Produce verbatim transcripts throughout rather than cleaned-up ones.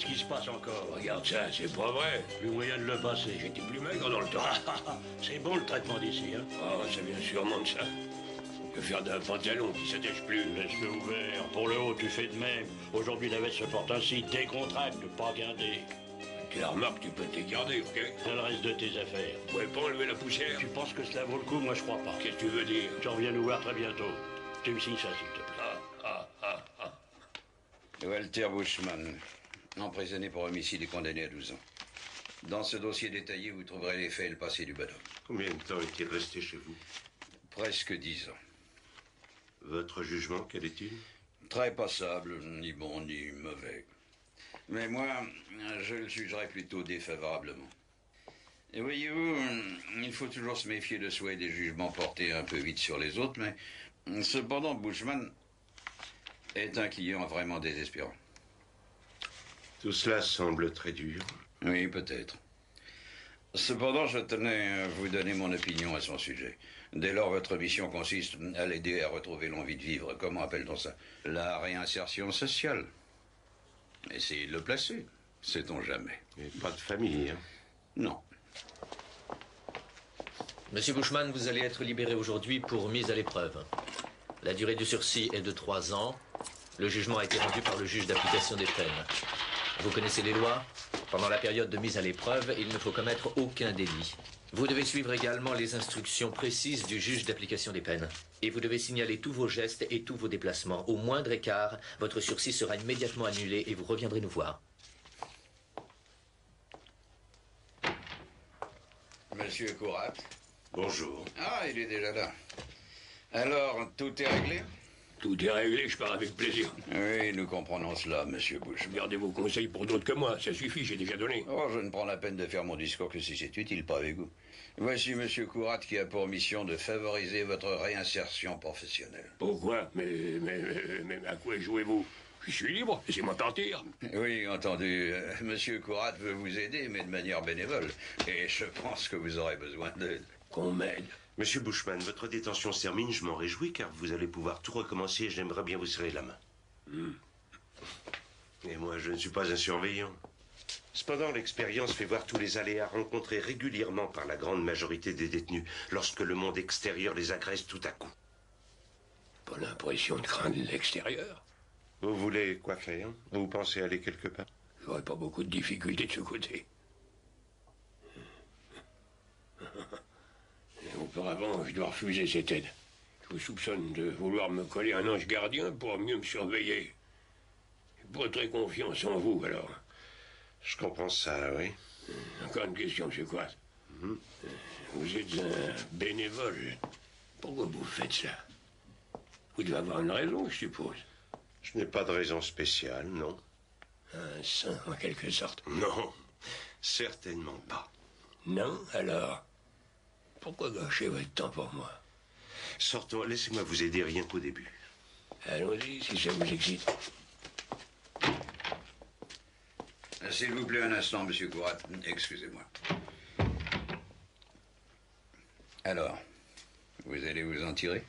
Qu'est-ce qui se passe encore? Regarde ça, c'est pas vrai. Plus moyen de le passer. J'étais plus maigre dans le temps. C'est bon le traitement d'ici, hein? Oh, ça vient sûrement de ça. Que faire d'un pantalon qui s'attache plus? Laisse-le ouvert. Pour le haut, tu fais de même. Aujourd'hui, la veste se porte ainsi. Décontracte, pas guindé. Tu la remarques, tu peux t'écarter, ok? C'est le reste de tes affaires. Vous pouvez pas enlever la poussière? Tu penses que cela vaut le coup? Moi, je crois pas. Qu'est-ce que tu veux dire? Tu reviens nous voir très bientôt. Tu me signes ça, s'il te plaît. Ah, ah, ah, ah. Walter Bushman, emprisonné pour homicide et condamné à douze ans. Dans ce dossier détaillé, vous trouverez les faits et le passé du bonhomme. Combien de temps est-il resté chez vous? Presque dix ans. Votre jugement, quel est-il? Très passable, ni bon ni mauvais. Mais moi, je le jugerai plutôt défavorablement. Et voyez-vous, il faut toujours se méfier de soi et des jugements portés un peu vite sur les autres, mais cependant, Bushman est un client vraiment désespérant. Tout cela semble très dur. Oui, peut-être. Cependant, je tenais à vous donner mon opinion à son sujet. Dès lors, votre mission consiste à l'aider à retrouver l'envie de vivre. Comment appelle-t-on ça? La réinsertion sociale. Essayez de le placer. Sait-on jamais. Et pas de famille, hein? Non. Monsieur Bushman, vous allez être libéré aujourd'hui pour mise à l'épreuve. La durée du sursis est de trois ans. Le jugement a été rendu par le juge d'application des peines. Vous connaissez les lois? Pendant la période de mise à l'épreuve, il ne faut commettre aucun délit. Vous devez suivre également les instructions précises du juge d'application des peines. Et vous devez signaler tous vos gestes et tous vos déplacements. Au moindre écart, votre sursis sera immédiatement annulé et vous reviendrez nous voir. Monsieur Courat. Bonjour. Ah, il est déjà là. Alors, tout est réglé? Tout est réglé, je pars avec plaisir. Oui, nous comprenons cela, monsieur Bush. Gardez vos conseils pour d'autres que moi, ça suffit, j'ai déjà donné. Oh, je ne prends la peine de faire mon discours que si c'est utile, pas avec vous. Voici monsieur Courat qui a pour mission de favoriser votre réinsertion professionnelle. Pourquoi? Mais, mais, mais, mais à quoi jouez-vous? Je suis libre, laissez-moi partir. Oui, entendu. Euh, monsieur Courat veut vous aider, mais de manière bénévole. Et je pense que vous aurez besoin d'aide. Qu'on m'aide. Monsieur Bushman, votre détention se termine, je m'en réjouis, car vous allez pouvoir tout recommencer et j'aimerais bien vous serrer la main. Mm. Et moi, je ne suis pas un surveillant. Cependant, l'expérience fait voir tous les aléas rencontrés régulièrement par la grande majorité des détenus lorsque le monde extérieur les agresse tout à coup. Pas l'impression de craindre l'extérieur. Vous voulez quoi faire? Vous pensez aller quelque part? J'aurais pas beaucoup de difficultés de ce côté. Et auparavant, je dois refuser cette aide. Je vous soupçonne de vouloir me coller un ange gardien pour mieux me surveiller. J'ai pas très confiance en vous, alors. Je comprends ça, oui. Encore une question, monsieur Courat. Mm-hmm. Vous êtes un bénévole. Pourquoi vous faites ça? Vous devez avoir une raison, je suppose. Je n'ai pas de raison spéciale, non. Un saint, en quelque sorte. Non, certainement pas. Non, alors? Pourquoi gâcher votre temps pour moi? Sortons, laissez-moi vous aider rien qu'au début. Allons-y, si ça vous excite. S'il vous plaît, un instant, monsieur Courat. Excusez-moi. Alors, vous allez vous en tirer?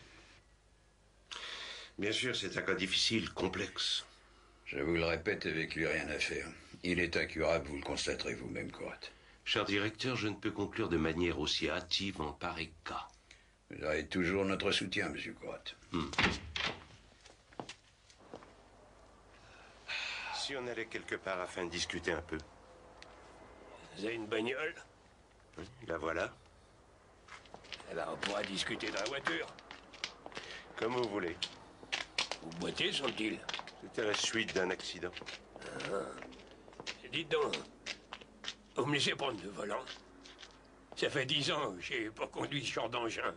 Bien sûr, c'est un cas difficile, complexe. Je vous le répète, avec lui, rien à faire. Il est incurable, vous le constaterez vous-même, Courat. Cher directeur, je ne peux conclure de manière aussi hâtive en pareil cas. Vous aurez toujours notre soutien, monsieur Courat. Hmm. Si on allait quelque part afin de discuter un peu. Vous avez une bagnole? Oui, la voilà. Eh ben, on pourra discuter dans la voiture. Comme vous voulez. Vous boitez, semble-t-il? C'était la suite d'un accident. Ah. Dites donc, vous me laissez prendre le volant? Ça fait dix ans que j'ai pas conduit ce genre d'engin.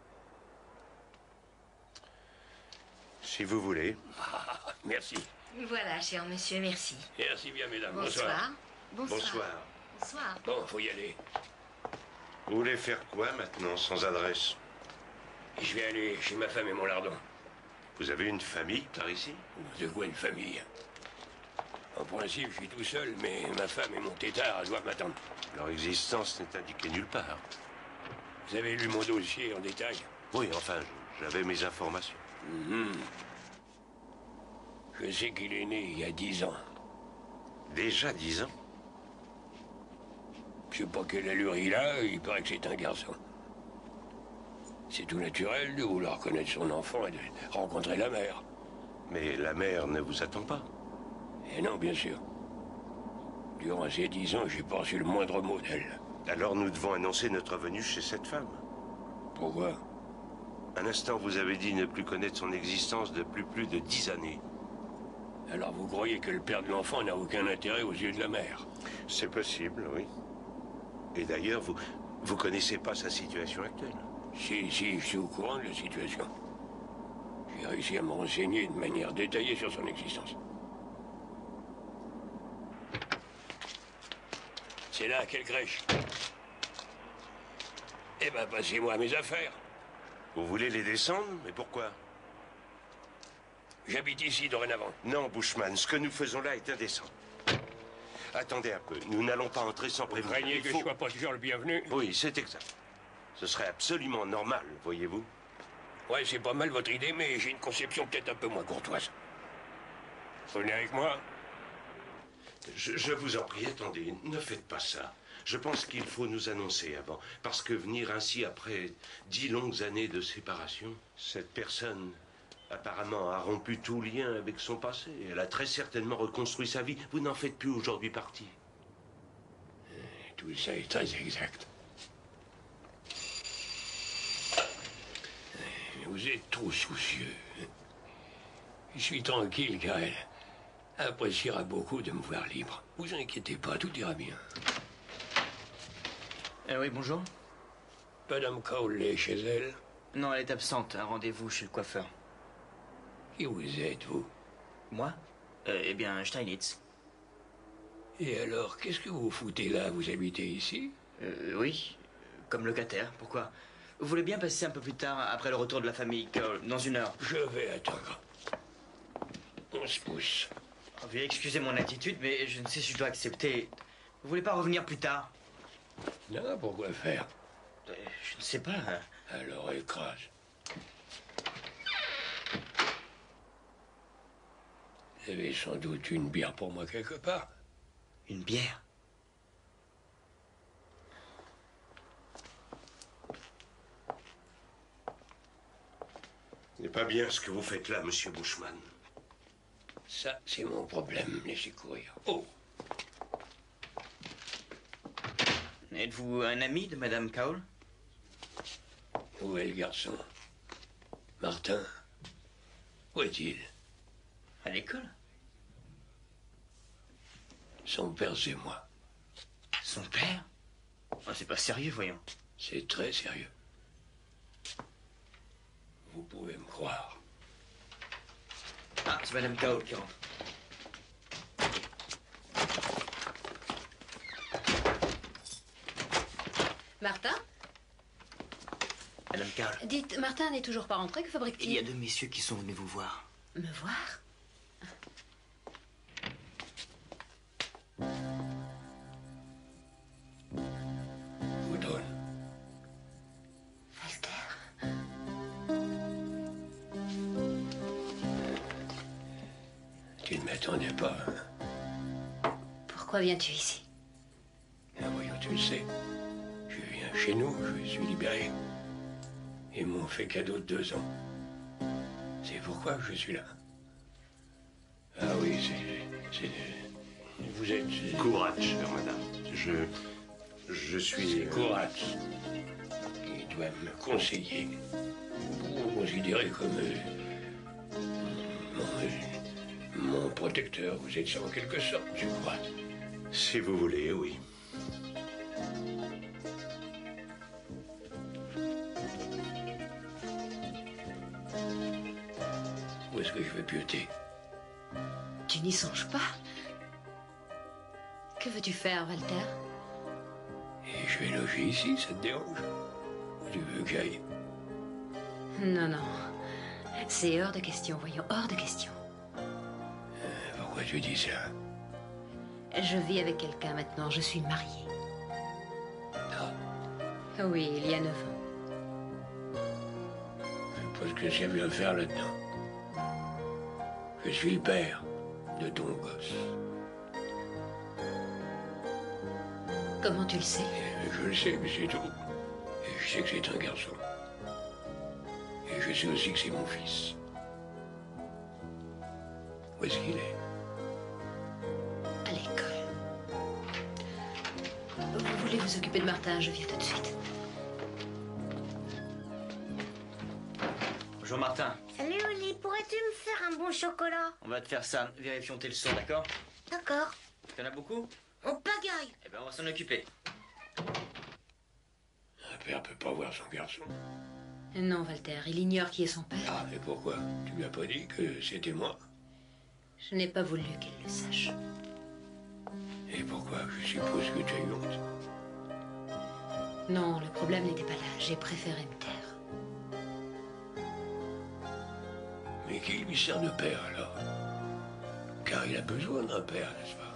Si vous voulez. Ah, merci. Voilà, cher monsieur, merci. Merci bien, mesdames. Bonsoir. Bonsoir. Bonsoir. Bonsoir. Bon, faut y aller. Vous voulez faire quoi maintenant, sans adresse? Je vais aller chez ma femme et mon lardon. Vous avez une famille par ici? De quoi une famille? En principe, je suis tout seul, mais ma femme et mon tétard doivent m'attendre. Leur existence n'est indiquée nulle part. Vous avez lu mon dossier en détail? Oui, enfin, j'avais mes informations. Mm-hmm. Je sais qu'il est né il y a dix ans. Déjà dix ans? Je sais pas quelle allure il a, il paraît que c'est un garçon. C'est tout naturel de vouloir connaître son enfant et de rencontrer la mère. Mais la mère ne vous attend pas. Et non, bien sûr. Durant ces dix ans, j'ai pas reçu le moindre mot d'elle. Alors nous devons annoncer notre venue chez cette femme. Pourquoi? Un instant, vous avez dit ne plus connaître son existence depuis plus de dix années. Alors vous croyez que le père de l'enfant n'a aucun intérêt aux yeux de la mère? C'est possible, oui. Et d'ailleurs, vous vous connaissez pas sa situation actuelle? Si, si, je suis au courant de la situation. J'ai réussi à me renseigner de manière détaillée sur son existence. C'est là, quelle crèche? Eh ben, passez-moi mes affaires. Vous voulez les descendre? Mais pourquoi? J'habite ici dorénavant. Non, Bushman, ce que nous faisons là est indécent. Attendez un peu, nous n'allons pas entrer sans Vous prévenir. craignez Il que faut- je sois pas toujours le bienvenu? Oui, c'est exact. Ce serait absolument normal, voyez-vous. Ouais, c'est pas mal votre idée, mais j'ai une conception peut-être un peu moins courtoise. Vous venez avec moi? Je, je vous en prie, attendez, ne faites pas ça. Je pense qu'il faut nous annoncer avant, parce que venir ainsi après dix longues années de séparation, cette personne apparemment a rompu tout lien avec son passé. Elle a très certainement reconstruit sa vie. Vous n'en faites plus aujourd'hui partie. Tout ça est très exact. Vous êtes trop soucieux. Je suis tranquille car elle appréciera beaucoup de me voir libre. Vous inquiétez pas, tout ira bien. Eh oui, bonjour. Madame Cole est chez elle. Non, elle est absente. Un rendez-vous chez le coiffeur. Qui vous êtes, vous? Moi euh, Eh bien, Steinitz. Et alors, qu'est-ce que vous foutez là? Vous habitez ici? Euh, oui, comme locataire. Pourquoi? Vous voulez bien passer un peu plus tard, après le retour de la famille Cole, dans une heure? Je vais attendre. On se pousse. Oh, veuillez excuser mon attitude, mais je ne sais si je dois accepter. Vous voulez pas revenir plus tard? Non, pourquoi faire? Euh, Je ne sais pas. hein. Alors écrase. Vous avez sans doute une bière pour moi quelque part. Une bière? Ce n'est pas bien ce que vous faites là, monsieur Bushman. Ça, c'est mon problème. Laissez courir. Oh! Êtes-vous un ami de Madame Cole? Où est le garçon? Martin? Où est-il? À l'école? Son père, c'est moi. Son père? Oh, c'est pas sérieux, voyons. C'est très sérieux. Vous pouvez me croire. Ah, c'est Madame Cole qui rentre. Martin? Madame Cole, Dites, Martin n'est toujours pas rentré, que fabrique-t-il? il y a deux messieurs qui sont venus vous voir. Me voir? Vous donne. Walter? Tu ne m'attendais pas, hein? Pourquoi viens-tu ici? Ah, voyons, tu le sais. Je viens chez nous, je suis libéré. Ils m'ont fait cadeau de deux ans. C'est pourquoi je suis là. Ah oui, c'est... c'est... Vous êtes... c'est- Courage, chère madame. Je... Je suis... C'est Courage. Il doit me conseiller. Vous me considérez comme... euh, mon, euh, mon protecteur. Vous êtes ça en quelque sorte, je crois. Si vous voulez, oui. Où est-ce que je vais pioter? Tu n'y songes pas? Que veux-tu faire, Walter? Et je vais loger ici, ça te dérange? Où tu veux que j'aille? Non, non. C'est hors de question, voyons, hors de question. Pourquoi tu dis ça? Je vis avec quelqu'un maintenant, je suis mariée. Ah, Oui, il y a neuf ans. parce que j'ai vu à faire là-dedans. Je suis le père de ton gosse. Comment tu le sais? Je le sais, mais c'est tout. Et je sais que c'est un garçon. Et je sais aussi que c'est mon fils. Où est-ce qu'il est? À l'école. Vous voulez vous occuper de Martin? Je viens tout de suite. Bonjour Martin. Salut Oli, pourrais-tu me faire un bon chocolat? On va te faire ça. Vérifions tes leçons, d'accord? D'accord. T'en as beaucoup? On pagaille. Eh ben on va s'en occuper. Un père peut pas voir son garçon. Non, Walter, il ignore qui est son père. Ah, et pourquoi? Tu lui as pas dit que c'était moi? Je n'ai pas voulu qu'il le sache. Et pourquoi? Je suppose que tu as eu honte. Non, le problème n'était pas là. J'ai préféré me taire. Mais qui lui sert de père alors? Car il a besoin d'un père, n'est-ce pas?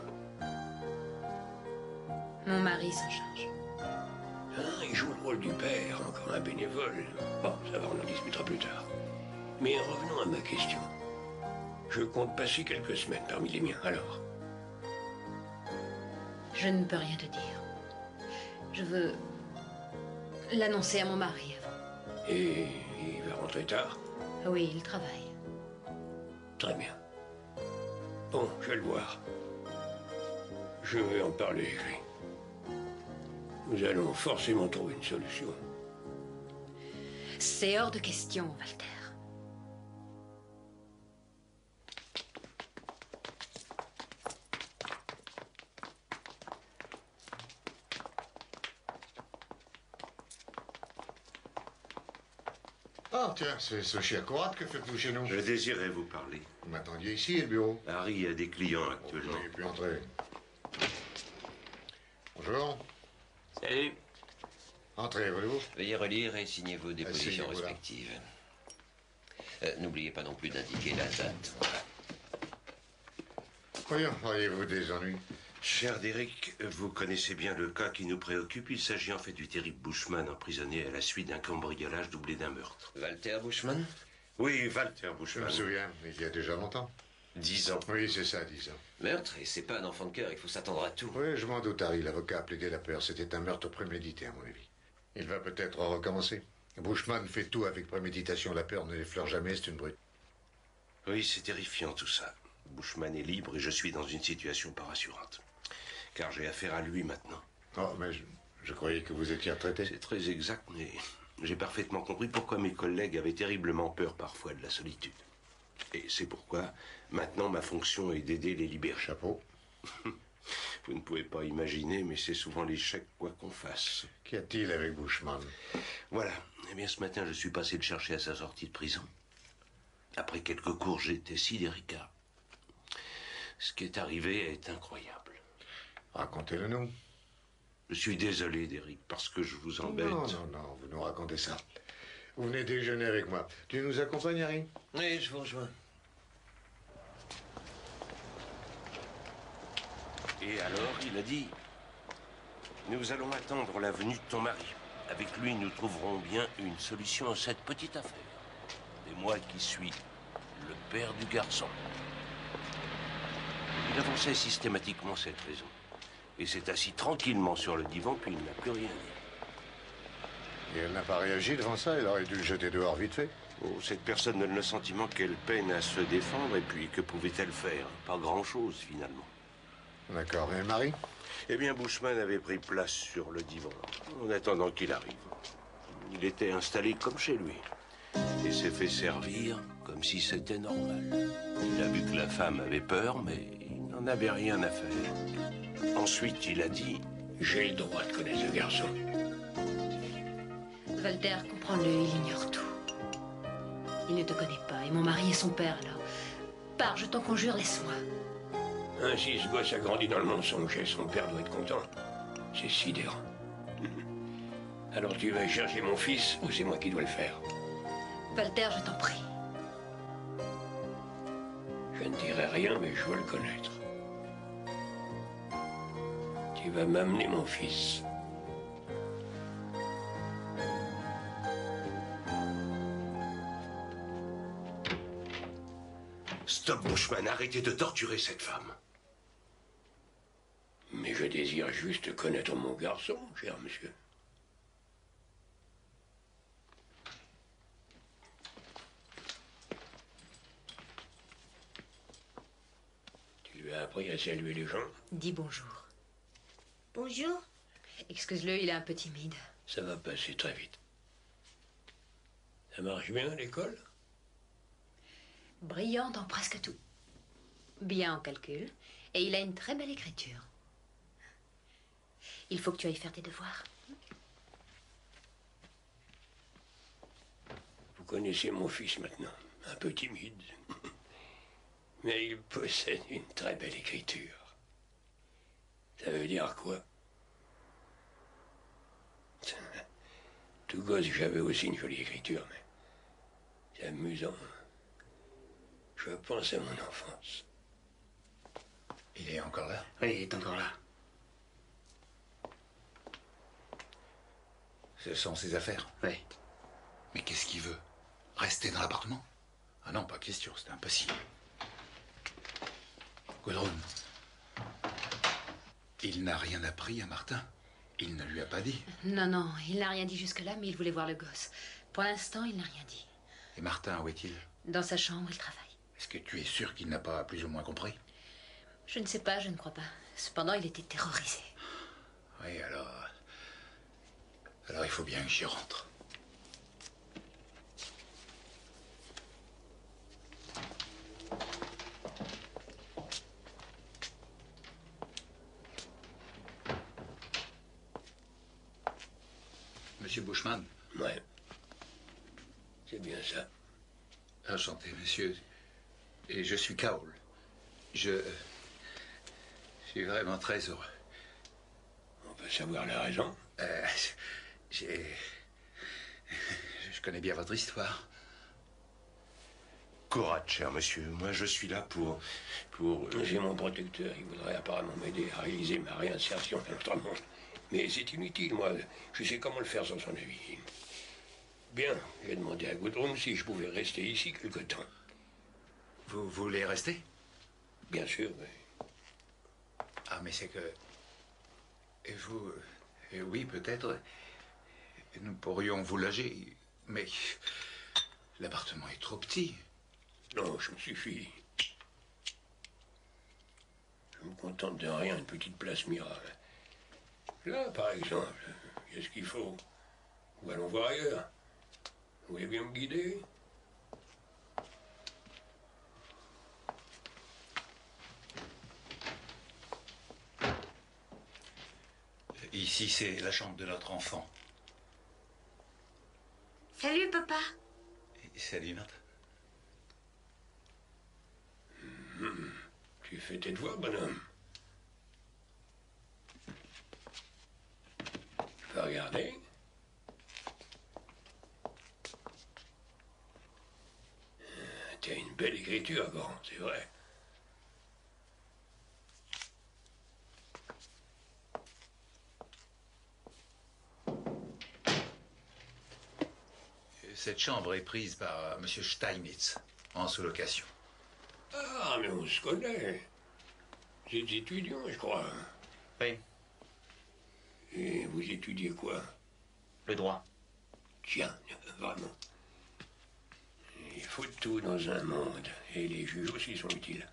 Mon mari s'en charge. Ah, il joue le rôle du père, encore un bénévole. Bon, ça va, on en discutera plus tard. Mais revenons à ma question. Je compte passer quelques semaines parmi les miens, alors. Je ne peux rien te dire. Je veux l'annoncer à mon mari avant. Et il va rentrer tard? Oui, il travaille. Très bien. Bon, je vais le voir. Je vais en parler avec lui. Nous allons forcément trouver une solution. C'est hors de question, Walter. Ah, tiens, c'est ce chien croate que faites-vous chez nous? Je désirais vous parler. Vous m'attendiez ici, le bureau? Harry a des clients actuellement. Il peut entrer. Bonjour. Salut. Entrez, voulez-vous? Veuillez relire et signer vos dépositions Asseyez-vous là. respectives. Euh, N'oubliez pas non plus d'indiquer la date. Voyons, auriez-vous des ennuis? Cher Derek, vous connaissez bien le cas qui nous préoccupe. Il s'agit en fait du terrible Bushman emprisonné à la suite d'un cambriolage doublé d'un meurtre. Walter Bushman? Oui, Walter Je Bushman. me souviens, il y a déjà longtemps. Dix ans. Oui, c'est ça, dix ans. Meurtre, et c'est pas un enfant de cœur, il faut s'attendre à tout. Oui, je m'en doute, Harry. L'avocat a plaidé la peur. C'était un meurtre prémédité, à mon avis. Il va peut-être recommencer. Bushman fait tout avec préméditation. La peur ne l'effleure jamais, c'est une brute. Oui, c'est terrifiant tout ça. Bushman est libre et je suis dans une situation pas rassurante. Car j'ai affaire à lui maintenant. Oh, mais je, je croyais que vous étiez retraité. C'est très exact, mais j'ai parfaitement compris pourquoi mes collègues avaient terriblement peur parfois de la solitude. Et c'est pourquoi, maintenant, ma fonction est d'aider les libérés. Chapeau. Vous ne pouvez pas imaginer, mais c'est souvent l'échec quoi qu'on fasse. Qu'y a-t-il avec Bushman? Voilà. Eh bien, ce matin, je suis passé le chercher à sa sortie de prison. Après quelques cours, j'étais sidéré. Ce qui est arrivé est incroyable. Racontez-le nous. Je suis désolé, Derek, parce que je vous embête. Non, non, non, vous nous racontez ça. Vous venez déjeuner avec moi. Tu nous accompagnes, Harry? Oui, je vous rejoins. Et alors, il a dit, nous allons attendre la venue de ton mari. Avec lui, nous trouverons bien une solution à cette petite affaire. Et moi qui suis le père du garçon. Il avançait systématiquement cette raison. Et s'est assis tranquillement sur le divan, puis il n'a plus rien dit. Et elle n'a pas réagi devant ça? Elle aurait dû le jeter dehors vite fait. Oh, cette personne donne le sentiment qu'elle peine à se défendre, et puis que pouvait-elle faire? Pas grand-chose, finalement. D'accord. Et le mari? Eh bien, Bushman avait pris place sur le divan, en attendant qu'il arrive. Il était installé comme chez lui, et s'est fait servir comme si c'était normal. Il a vu que la femme avait peur, mais il n'en avait rien à faire. Ensuite, il a dit... J'ai le droit de connaître ce garçon. Walter, comprends-le, il ignore tout. Il ne te connaît pas, et mon mari est son père, alors. Pars, je t'en conjure, laisse-moi. Ainsi, ce gosse a grandi dans le mensonge et son père doit être content. C'est sidérant. Alors tu vas chercher mon fils ou c'est moi qui dois le faire? Walter, je t'en prie. Je ne dirai rien, mais je veux le connaître. Tu vas m'amener mon fils. Stop, Bushman, arrêtez de torturer cette femme. Mais je désire juste connaître mon garçon, cher monsieur. Tu lui as appris à saluer les gens? Dis bonjour. Bonjour. Excuse-le, il est un peu timide. Ça va passer très vite. Ça marche bien à l'école? Brillant dans presque tout. Bien en calcul. Et il a une très belle écriture. Il faut que tu ailles faire tes devoirs. Vous connaissez mon fils maintenant, un peu timide. Mais il possède une très belle écriture. Ça veut dire quoi? Tout gosse, j'avais aussi une jolie écriture, mais c'est amusant. Je pense à mon enfance. Il est encore là? Oui, il est encore là. Ce sont ses affaires? Oui. Mais qu'est-ce qu'il veut? Rester dans l'appartement? Ah non, pas question, c'est impossible. Gudrun, il n'a rien appris à Martin? Il ne lui a pas dit? Non, non, il n'a rien dit jusque-là, mais il voulait voir le gosse. Pour l'instant, il n'a rien dit. Et Martin, où est-il? Dans sa chambre, il travaille. Est-ce que tu es sûr qu'il n'a pas plus ou moins compris? Je ne sais pas, je ne crois pas. Cependant, il était terrorisé. Oui, alors... Alors il faut bien que j'y rentre. Monsieur Bushman? Ouais. C'est bien ça. Enchanté, monsieur. Et je suis Kaul. Je... Je suis vraiment très heureux. On peut savoir la raison? Euh, j'ai... Je connais bien votre histoire. Courage, cher monsieur. Moi, je suis là pour... pour... J'ai mon protecteur. Il voudrait apparemment m'aider à réaliser ma réinsertion dans notre monde. Mais c'est inutile, moi. Je sais comment le faire sans son avis. Bien, j'ai demandé à Gudrun si je pouvais rester ici quelque temps. Vous voulez rester? Bien sûr, oui. Ah, mais c'est que... Et vous... Et oui, peut-être... Nous pourrions vous loger, mais... L'appartement est trop petit. Non, je me suffis. Je me contente de rien, une petite place miracle. Là, par exemple, qu'est-ce qu'il faut? Ou allons voir ailleurs. Vous voulez bien me guider? Ici, c'est la chambre de notre enfant. Salut, papa. Salut, Marthe. Mmh. Tu fais tes devoirs, bonhomme. Je peux regarder? T'as une belle écriture, grand, c'est vrai. Cette chambre est prise par M. Steinitz, en sous-location. Ah, mais on se connaît. Vous êtes étudiant, je crois. Oui. Et vous étudiez quoi? Le droit. Tiens, vraiment. Il faut tout dans un monde, et les juges aussi sont utiles.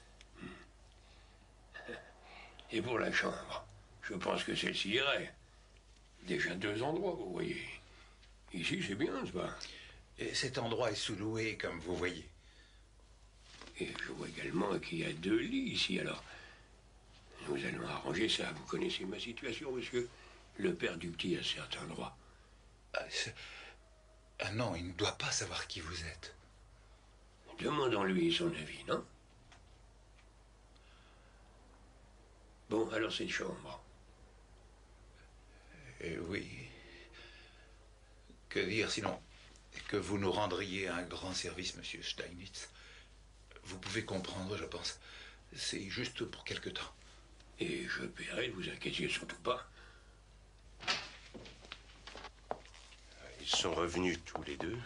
Et pour la chambre, je pense que celle-ci irait. Déjà deux endroits, vous voyez. Ici, c'est bien, c'est pas? Et cet endroit est sous-loué, comme vous voyez. Et je vois également qu'il y a deux lits ici, alors. Nous allons arranger ça. Vous connaissez ma situation, monsieur? Le père du petit a certains droits. Ah, ah non, il ne doit pas savoir qui vous êtes. Demandons-lui son avis, non? Bon, alors cette chambre. Eh oui. Que dire sinon que vous nous rendriez un grand service, monsieur Steinitz. Vous pouvez comprendre, je pense. C'est juste pour quelque temps. Et je paierai, ne vous inquiétez surtout pas. Ils sont revenus tous les deux.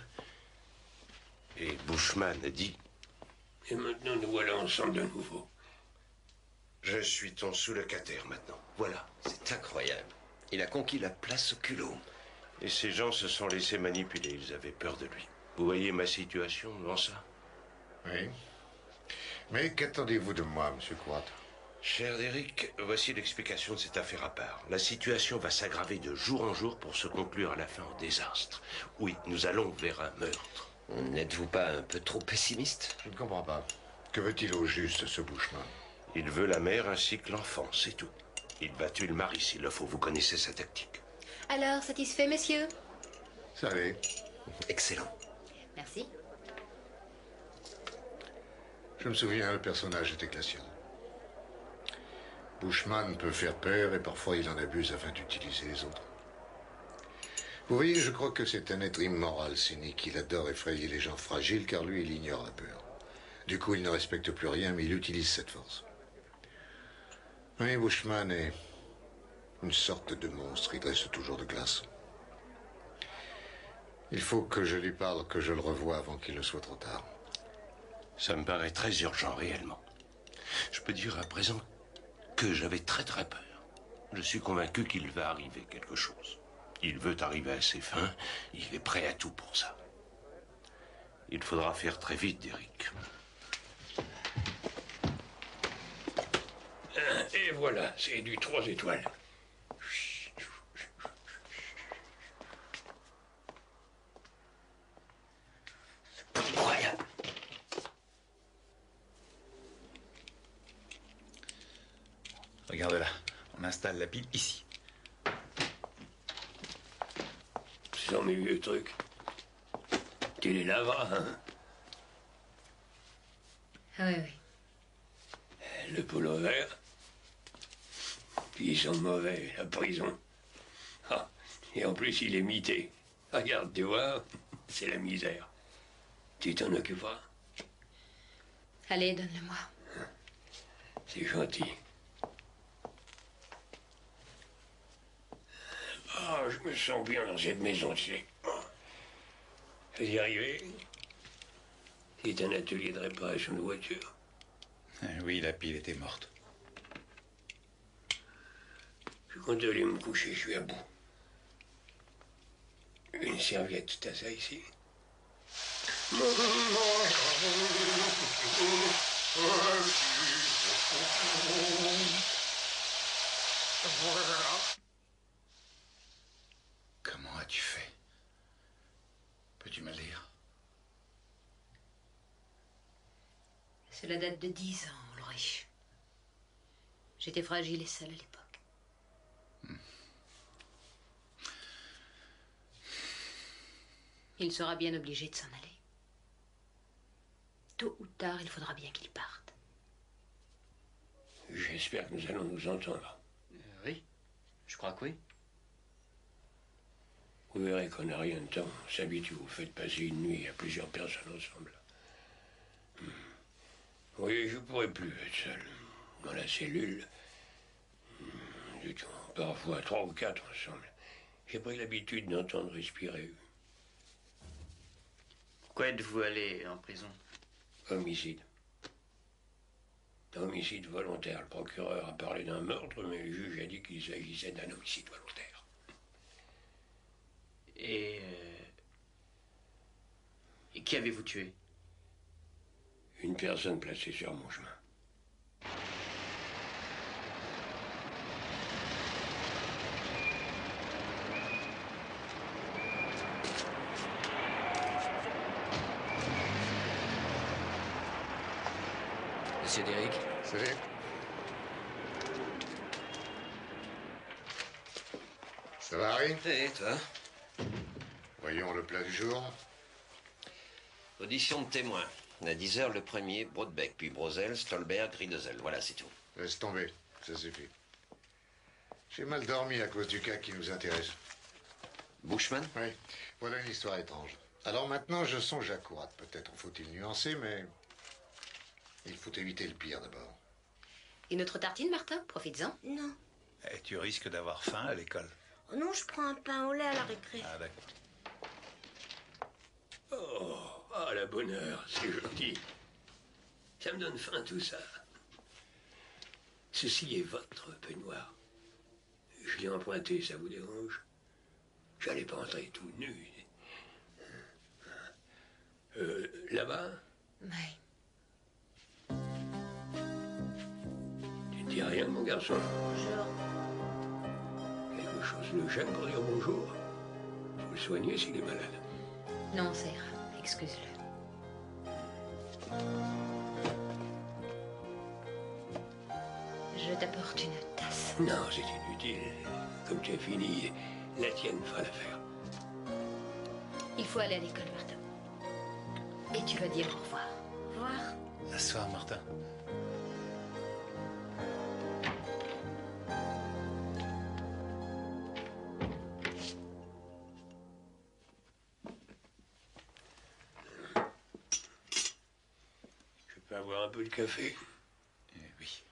Et Bushman a dit... Et maintenant, nous voilà ensemble de nouveau. Je suis ton sous-locataire maintenant. Voilà. C'est incroyable. Il a conquis la place au culot. Et ces gens se sont laissés manipuler. Ils avaient peur de lui. Vous voyez ma situation devant ça? Oui. Mais qu'attendez-vous de moi, monsieur Courrat? Cher Derrick, voici l'explication de cette affaire à part. La situation va s'aggraver de jour en jour pour se conclure à la fin en désastre. Oui, nous allons vers un meurtre. N'êtes-vous pas un peu trop pessimiste? Je ne comprends pas. Que veut-il au juste, ce Bushman? Il veut la mère ainsi que l'enfant, c'est tout. Il va tuer le mari s'il le faut. Vous connaissez sa tactique. Alors, satisfait, messieurs? Ça allait. Excellent. Merci. Je me souviens, le personnage était glacial. Bushman peut faire peur et parfois il en abuse afin d'utiliser les autres. Vous voyez, je crois que c'est un être immoral, cynique. Il adore effrayer les gens fragiles car lui, il ignore la peur. Du coup, il ne respecte plus rien, mais il utilise cette force. Oui, Bushman est une sorte de monstre. Il reste toujours de glace. Il faut que je lui parle, que je le revoie avant qu'il ne soit trop tard. Ça me paraît très urgent, réellement. Je peux dire à présent que j'avais très très peur. Je suis convaincu qu'il va arriver quelque chose. Il veut arriver à ses fins. Il est prêt à tout pour ça. Il faudra faire très vite, Derrick. Et voilà, c'est du trois étoiles. Incroyable. Regarde là, on installe la pile ici. Ce sont mes vieux trucs. Tu les laveras, hein? Ah oui, oui. Le polo vert. Puis ils sont mauvais, la prison. Ah, et en plus, il est mité. Regarde, tu vois, c'est la misère. Tu t'en occuperas. Allez, donne-le-moi. C'est gentil. Ah, je me sens bien dans cette maison, tu sais. Vous y arrivez? C'est un atelier de réparation de voitures. Oui, la pile était morte. Je compte aller me coucher, je suis à bout. Une serviette, t'as ça ici? Comment as-tu fait? Peux-tu me lire? Cela date de dix ans, Ulrich. J'étais fragile et seule à l'époque. Hmm. Il sera bien obligé de s'en aller. Tôt ou tard, il faudra bien qu'il parte. J'espère que nous allons nous entendre. Euh, oui, je crois que oui. Vous verrez qu'on n'a rien de temps. On s'habitue, vous faites passer une nuit à plusieurs personnes ensemble. Hmm. Oui, je ne pourrais plus être seul. Dans la cellule. Hmm, du tout. Parfois trois ou quatre ensemble. J'ai pris l'habitude d'entendre respirer. Pourquoi êtes-vous allé en prison? Homicide. Homicide volontaire. Le procureur a parlé d'un meurtre, mais le juge a dit qu'il s'agissait d'un homicide volontaire. Et... Euh... Et qui avez-vous tué? Une personne placée sur mon chemin. Monsieur Derrick? Salut. Ça va, Harry? Et toi? Voyons le plat du jour. Audition de témoin. À dix heures, le premier, Broadbeck, puis Brosel, Stolberg, Riedezel. Voilà, c'est tout. Laisse tomber, ça suffit. J'ai mal dormi à cause du cas qui nous intéresse. Bushman? Oui, voilà une histoire étrange. Alors maintenant, je songe à Courrat. Peut-être faut-il nuancer, mais il faut éviter le pire d'abord. Une autre tartine, Martin? Profites-en. Non. Et tu risques d'avoir faim à l'école. Oh non, je prends un pain au lait à la récré. Ah, d'accord. Oh, ah, la bonne heure, c'est gentil. Ça me donne faim tout ça. Ceci est votre peignoir. Je l'ai emprunté, ça vous dérange? J'allais pas entrer tout nu. Euh, là-bas? Oui. Tu ne dis rien, mon garçon? Bonjour. Quelque chose le gêne pour dire bonjour? Faut le soigner s'il est malade. Non, ça ira. Excuse-le. Je t'apporte une tasse. Non, c'est inutile. Comme tu as fini, la tienne fera l'affaire. Il faut aller à l'école, Martin. Et tu vas dire au revoir. Au revoir. Asseoir, Martin. Je peux avoir un peu de café? Eh oui.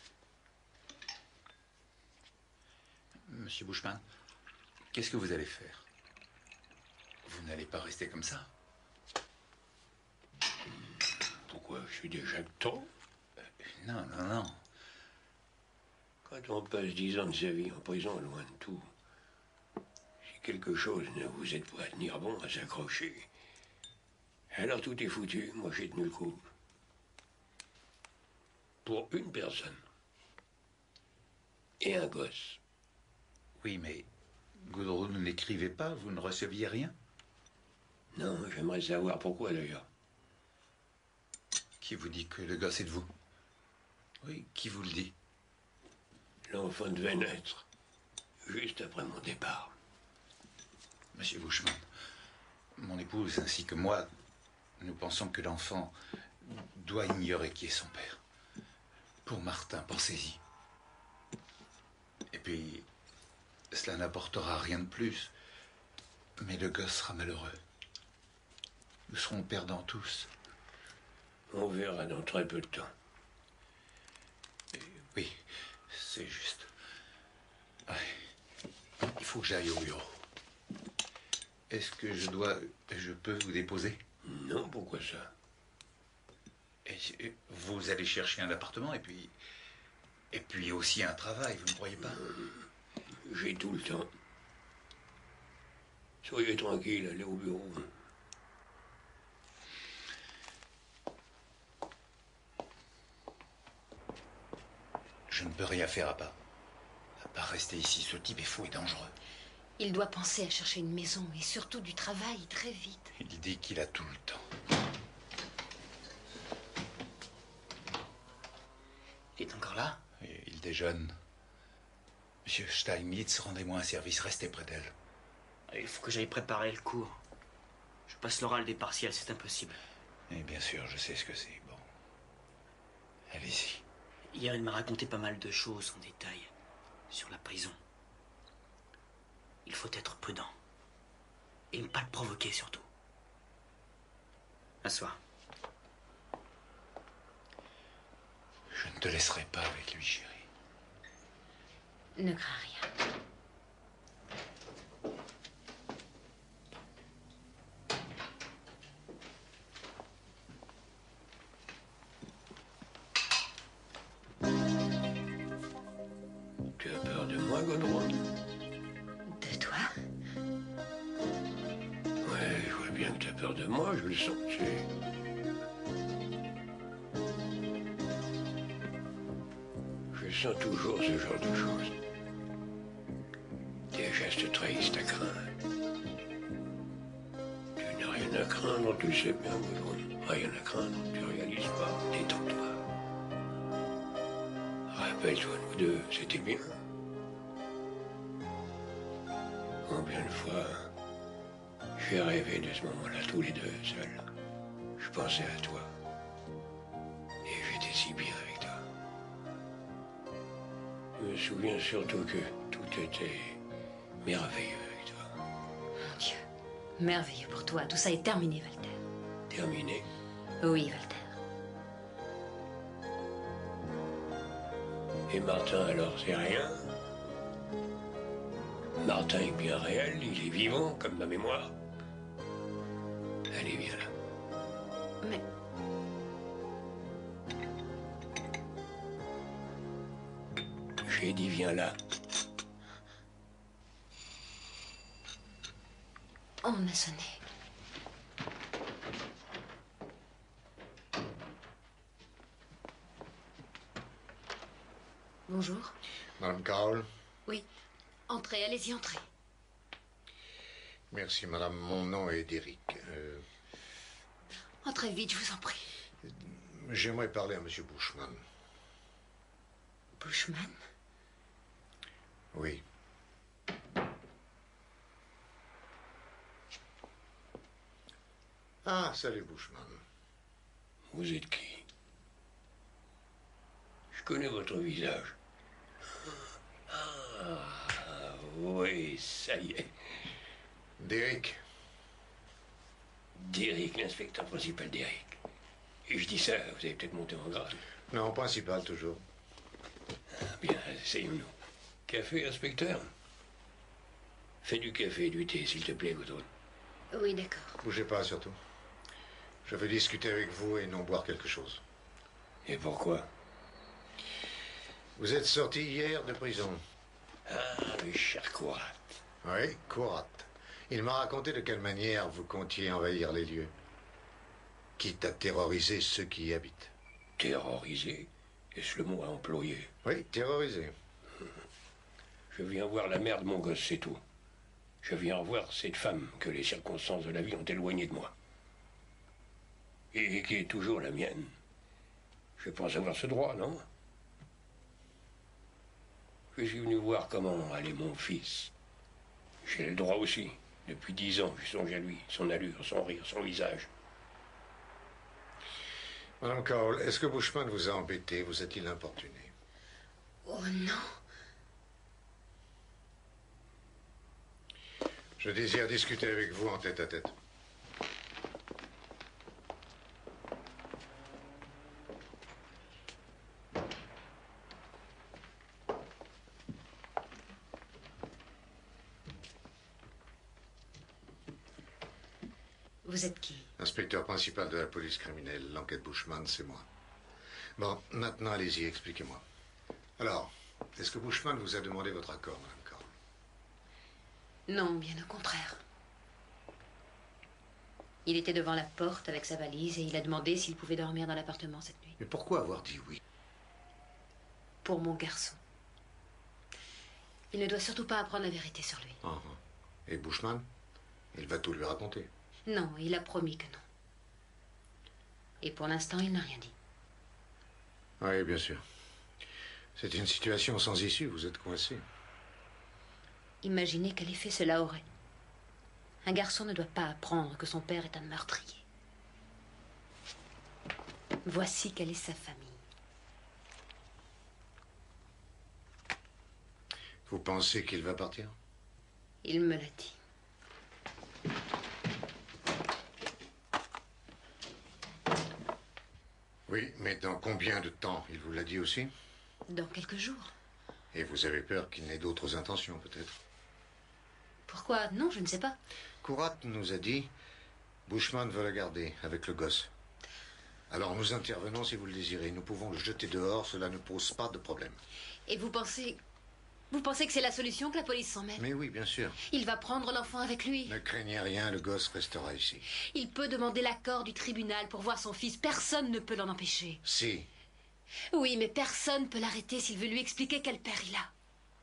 Monsieur Bushman, qu'est-ce que vous allez faire? Vous n'allez pas rester comme ça? Pourquoi? Je suis déjà de temps. Non, non, non. Quand on passe dix ans de sa vie en prison, loin de tout, si quelque chose ne vous aide pas à tenir bon, à s'accrocher, alors tout est foutu. Moi, j'ai tenu le coup. Pour une personne. Et un gosse. Oui, mais Goudreau, ne n'écrivez pas, vous ne receviez rien? Non, j'aimerais savoir pourquoi d'ailleurs. Qui vous dit que le gosse est de vous? Oui, qui vous le dit? L'enfant devait naître, juste après mon départ. Monsieur Bushman, mon épouse ainsi que moi, nous pensons que l'enfant doit ignorer qui est son père. Pour Martin, pensez-y. Et puis, cela n'apportera rien de plus, mais le gosse sera malheureux. Nous serons perdants tous. On verra dans très peu de temps. Et oui, c'est juste. Ouais. Il faut que j'aille au bureau. Est-ce que je dois... Je peux vous déposer? Non, pourquoi ça? Et vous allez chercher un appartement et puis... Et puis aussi un travail, vous ne croyez pas? J'ai tout le temps. Soyez tranquille, allez au bureau. Je ne peux rien faire à part. À part rester ici. Ce type est fou et dangereux. Il doit penser à chercher une maison et surtout du travail très vite. Il dit qu'il a tout le temps. Il est encore là? Et il déjeune. Monsieur Steinmitz, rendez-moi un service, restez près d'elle. Il faut que j'aille préparer le cours. Je passe l'oral des partiels, c'est impossible. Et bien sûr, je sais ce que c'est. Bon. Allez-y. Hier, il m'a raconté pas mal de choses en détail sur la prison. Il faut être prudent. Et ne pas le provoquer, surtout. Assois. Je ne te laisserai pas avec lui, chérie. Ne crains rien. Tu as peur de moi, Godron? De toi? Ouais, je vois bien que tu as peur de moi, je le sens, tu sais. Je sens toujours ce genre de choses. Des gestes trahissent ta crainte. Tu n'as rien à craindre, tu sais bien, Godron. Rien à craindre, tu réalises pas. Détends-toi. Rappelle-toi, nous deux, c'était bien. Combien de fois j'ai rêvé de ce moment-là, tous les deux, seuls. Je pensais à toi. Et j'étais si bien avec toi. Je me souviens surtout que tout était merveilleux avec toi. Mon Dieu. Merveilleux pour toi. Tout ça est terminé, Walter. Terminé? Oui, Walter. Et Martin, alors, c'est rien? Martin est bien réel, il est vivant, comme ma mémoire. Allez, viens là. Mais... J'ai dit viens là. On a sonné. Bonjour. Madame Carroll. Oui. Entrez, allez-y, entrez. Merci, madame. Mon nom est Derrick. Euh, Entrez vite, je vous en prie. J'aimerais parler à monsieur Bushman. Bushman? Oui. Ah, salut Bushman. Vous êtes qui? Je connais votre visage. Ah, oui, ça y est. Derrick. Derrick, l'inspecteur principal Derrick. Et je dis ça, vous avez peut-être monté en grade. Non, principal, toujours. Bien, essayons-nous. Café, inspecteur? Fais du café et du thé, s'il te plaît, Goudron. Oui, d'accord. Bougez pas, surtout. Je veux discuter avec vous et non boire quelque chose. Et pourquoi? Vous êtes sorti hier de prison. Ah, le cher Kourat. Oui, Kourat. Il m'a raconté de quelle manière vous comptiez envahir les lieux. Quitte à terroriser ceux qui y habitent. Terroriser? Est-ce le mot à employer? Oui, terroriser. Je viens voir la mère de mon gosse, c'est tout. Je viens voir cette femme que les circonstances de la vie ont éloignée de moi. Et qui est toujours la mienne. Je pense avoir ce droit, non? Je suis venu voir comment allait mon fils. J'ai le droit aussi. Depuis dix ans, je songe à lui, son allure, son rire, son visage. Madame Carroll, est-ce que Bushman vous a embêté? Vous a-t-il importuné? Oh non. Je désire discuter avec vous en tête à tête. Vous êtes qui? Inspecteur principal de la police criminelle. L'enquête Bushman, c'est moi. Bon, maintenant, allez-y, expliquez-moi. Alors, est-ce que Bushman vous a demandé votre accord, Madame Carroll? Non, bien au contraire. Il était devant la porte avec sa valise et il a demandé s'il pouvait dormir dans l'appartement cette nuit. Mais pourquoi avoir dit oui? Pour mon garçon. Il ne doit surtout pas apprendre la vérité sur lui. Uh-huh. Et Bushman? Il va tout lui raconter. Non, il a promis que non. Et pour l'instant, il n'a rien dit. Oui, bien sûr. C'est une situation sans issue, vous êtes coincé. Imaginez quel effet cela aurait. Un garçon ne doit pas apprendre que son père est un meurtrier. Voici quelle est sa famille. Vous pensez qu'il va partir? Il me l'a dit. Oui, mais dans combien de temps? Il vous l'a dit aussi? Dans quelques jours. Et vous avez peur qu'il n'ait d'autres intentions, peut-être? Pourquoi? Non, je ne sais pas. Kourat nous a dit, Bushman veut le garder, avec le gosse. Alors nous intervenons si vous le désirez. Nous pouvons le jeter dehors, cela ne pose pas de problème. Et vous pensez... Vous pensez que c'est la solution que la police s'en mêle? Mais oui, bien sûr. Il va prendre l'enfant avec lui. Ne craignez rien, le gosse restera ici. Il peut demander l'accord du tribunal pour voir son fils. Personne ne peut l'en empêcher. Si. Oui, mais personne ne peut l'arrêter s'il veut lui expliquer quel père il a.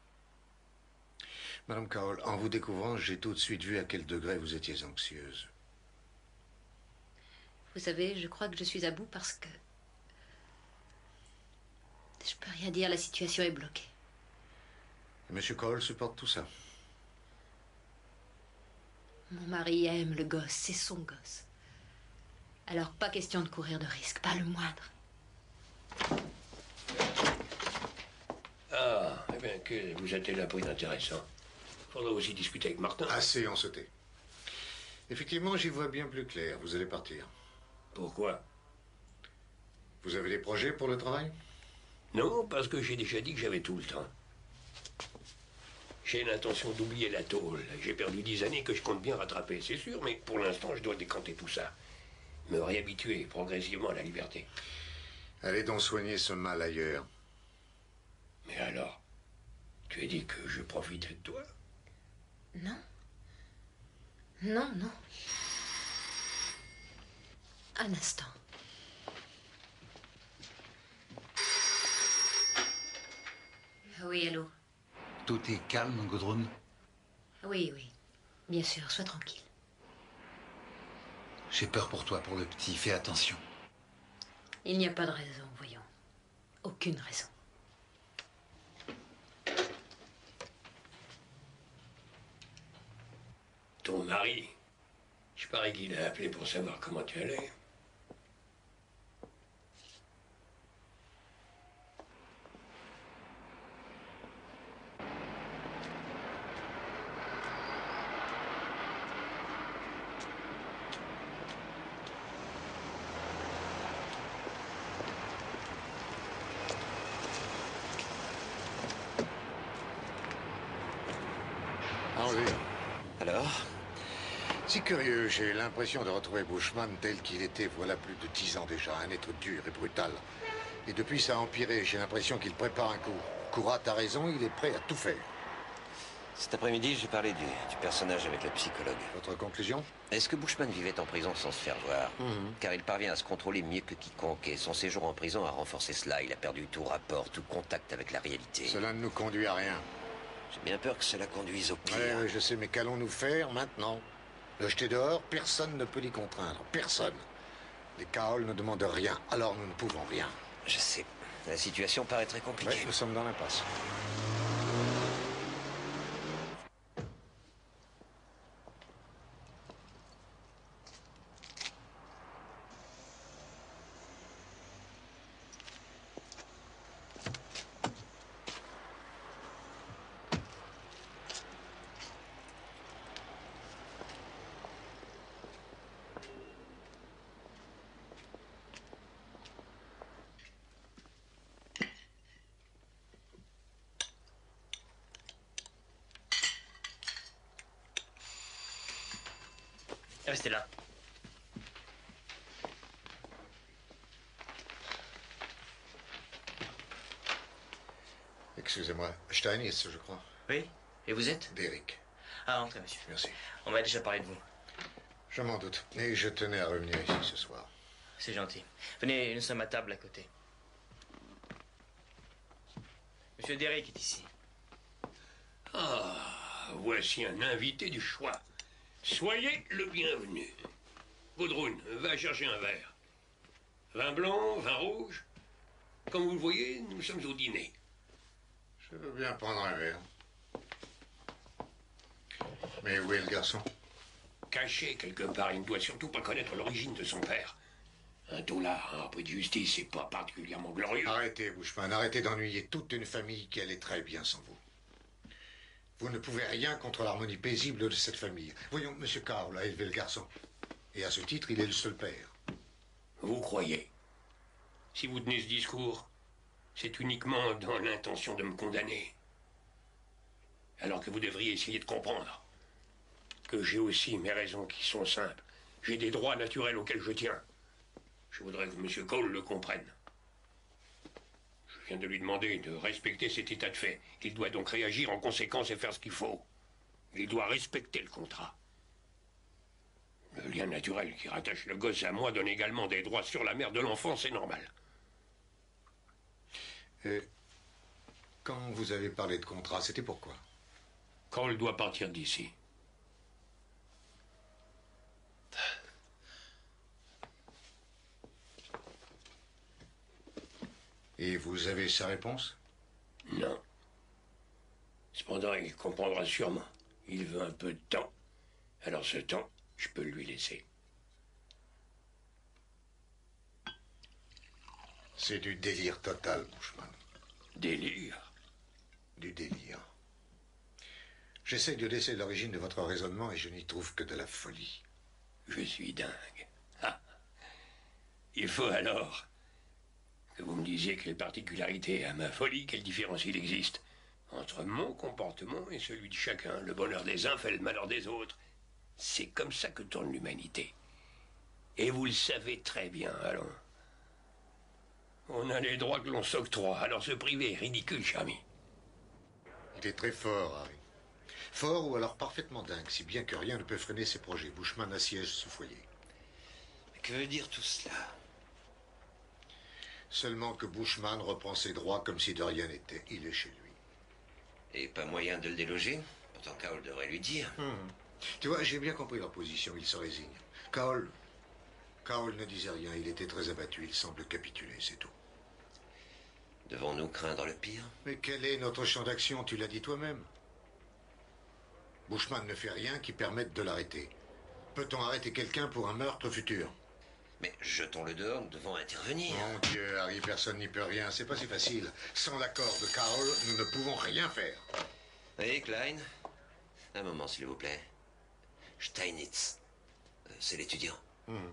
Madame Carroll, en vous découvrant, j'ai tout de suite vu à quel degré vous étiez anxieuse. Vous savez, je crois que je suis à bout parce que... Je peux rien dire, la situation est bloquée. Et Monsieur Cole supporte tout ça. Mon mari aime le gosse, c'est son gosse. Alors pas question de courir de risque, pas le moindre. Ah, eh bien, que vous êtes là pour d'intéressant. Faudra aussi discuter avec Martin. Assez en sauté. Effectivement, j'y vois bien plus clair. Vous allez partir. Pourquoi? Vous avez des projets pour le travail? Non, parce que j'ai déjà dit que j'avais tout le temps. J'ai l'intention d'oublier la tôle. J'ai perdu dix années que je compte bien rattraper, c'est sûr, mais pour l'instant, je dois décanter tout ça. Me réhabituer progressivement à la liberté. Allez donc soigner ce mal ailleurs. Mais alors? Tu as dit que je profitais de toi? Non. Non, non. Un instant. Oui, allô? Tout est calme, Gudrun? Oui, oui. Bien sûr, sois tranquille. J'ai peur pour toi, pour le petit. Fais attention. Il n'y a pas de raison, voyons. Aucune raison. Ton mari, je parie qu'il a appelé pour savoir comment tu allais. Henri. Alors? Si curieux, j'ai l'impression de retrouver Bushman tel qu'il était voilà plus de dix ans déjà, un être dur et brutal. Et depuis, ça a empiré, j'ai l'impression qu'il prépare un coup. Kourat a raison, il est prêt à tout faire. Cet après-midi, j'ai parlé du, du personnage avec le psychologue. Votre conclusion? Est-ce que Bushman vivait en prison sans se faire voir? Mhm. Car il parvient à se contrôler mieux que quiconque, et son séjour en prison a renforcé cela. Il a perdu tout rapport, tout contact avec la réalité. Cela ne nous conduit à rien. J'ai bien peur que cela conduise au pire. Oui, oui, je sais, mais qu'allons-nous faire maintenant? Le jeter dehors, personne ne peut l'y contraindre. Personne. Les Kaol ne demandent rien, alors nous ne pouvons rien. Je sais. La situation paraît très compliquée. Oui, nous sommes dans l'impasse. Restez là. Excusez-moi, Steinitz, je crois. Oui? Et vous êtes? Derrick. Ah, entrez, monsieur. Merci. On m'a déjà parlé de vous. Je m'en doute. Et je tenais à revenir ici ce soir. C'est gentil. Venez, nous sommes à table à côté. Monsieur Derrick est ici. Ah, voici un invité du choix. Soyez le bienvenu. Gudrun, va chercher un verre. Vin blanc, vin rouge. Comme vous le voyez, nous sommes au dîner. Je veux bien prendre un verre. Mais où est le garçon? Caché quelque part, il ne doit surtout pas connaître l'origine de son père. Un dollar, un prix de justice, c'est pas particulièrement glorieux. Arrêtez, Bushman, arrêtez d'ennuyer toute une famille qui allait très bien sans vous. Vous ne pouvez rien contre l'harmonie paisible de cette famille. Voyons, M. Carl a élevé le garçon. Et à ce titre, il est le seul père. Vous croyez? Si vous tenez ce discours, c'est uniquement dans l'intention de me condamner. Alors que vous devriez essayer de comprendre que j'ai aussi mes raisons qui sont simples. J'ai des droits naturels auxquels je tiens. Je voudrais que M. Cole le comprenne. Je viens de lui demander de respecter cet état de fait. Il doit donc réagir en conséquence et faire ce qu'il faut. Il doit respecter le contrat. Le lien naturel qui rattache le gosse à moi donne également des droits sur la mère de l'enfant, c'est normal. Et quand vous avez parlé de contrat, c'était pourquoi? Cole doit partir d'ici. Et vous avez sa réponse? Non. Cependant, il comprendra sûrement. Il veut un peu de temps. Alors ce temps, je peux lui laisser. C'est du délire total, Bushman. Délire? Du délire. J'essaie de laisser l'origine de votre raisonnement et je n'y trouve que de la folie. Je suis dingue. Ah. Il faut alors que vous me disiez quelle particularité à ma folie, quelle différence il existe entre mon comportement et celui de chacun. Le bonheur des uns fait le malheur des autres. C'est comme ça que tourne l'humanité. Et vous le savez très bien, allons. On a les droits que l'on s'octroie, alors se priver est ridicule, cher ami. Il T'es très fort, Harry. Fort ou alors parfaitement dingue, si bien que rien ne peut freiner ses projets. Bushman assiège ce foyer. Mais que veut dire tout cela? Seulement que Bushman reprend ses droits comme si de rien n'était. Il est chez lui. Et pas moyen de le déloger? Pourtant, Cowell devrait lui dire. Hum. Tu vois, j'ai bien compris leur position. Il se résigne. Cowell... Cowell ne disait rien. Il était très abattu. Il semble capituler, c'est tout. Devons-nous craindre le pire? Mais quel est notre champ d'action? Tu l'as dit toi-même. Bushman ne fait rien qui permette de l'arrêter. Peut-on arrêter quelqu'un pour un meurtre futur? Mais jetons-le dehors, nous devons intervenir. Mon Dieu, Harry, personne n'y peut rien. C'est pas si facile. Sans l'accord de Cowell, nous ne pouvons rien faire. Oui, Klein. Un moment, s'il vous plaît. Steinitz. Euh, C'est l'étudiant. Hmm.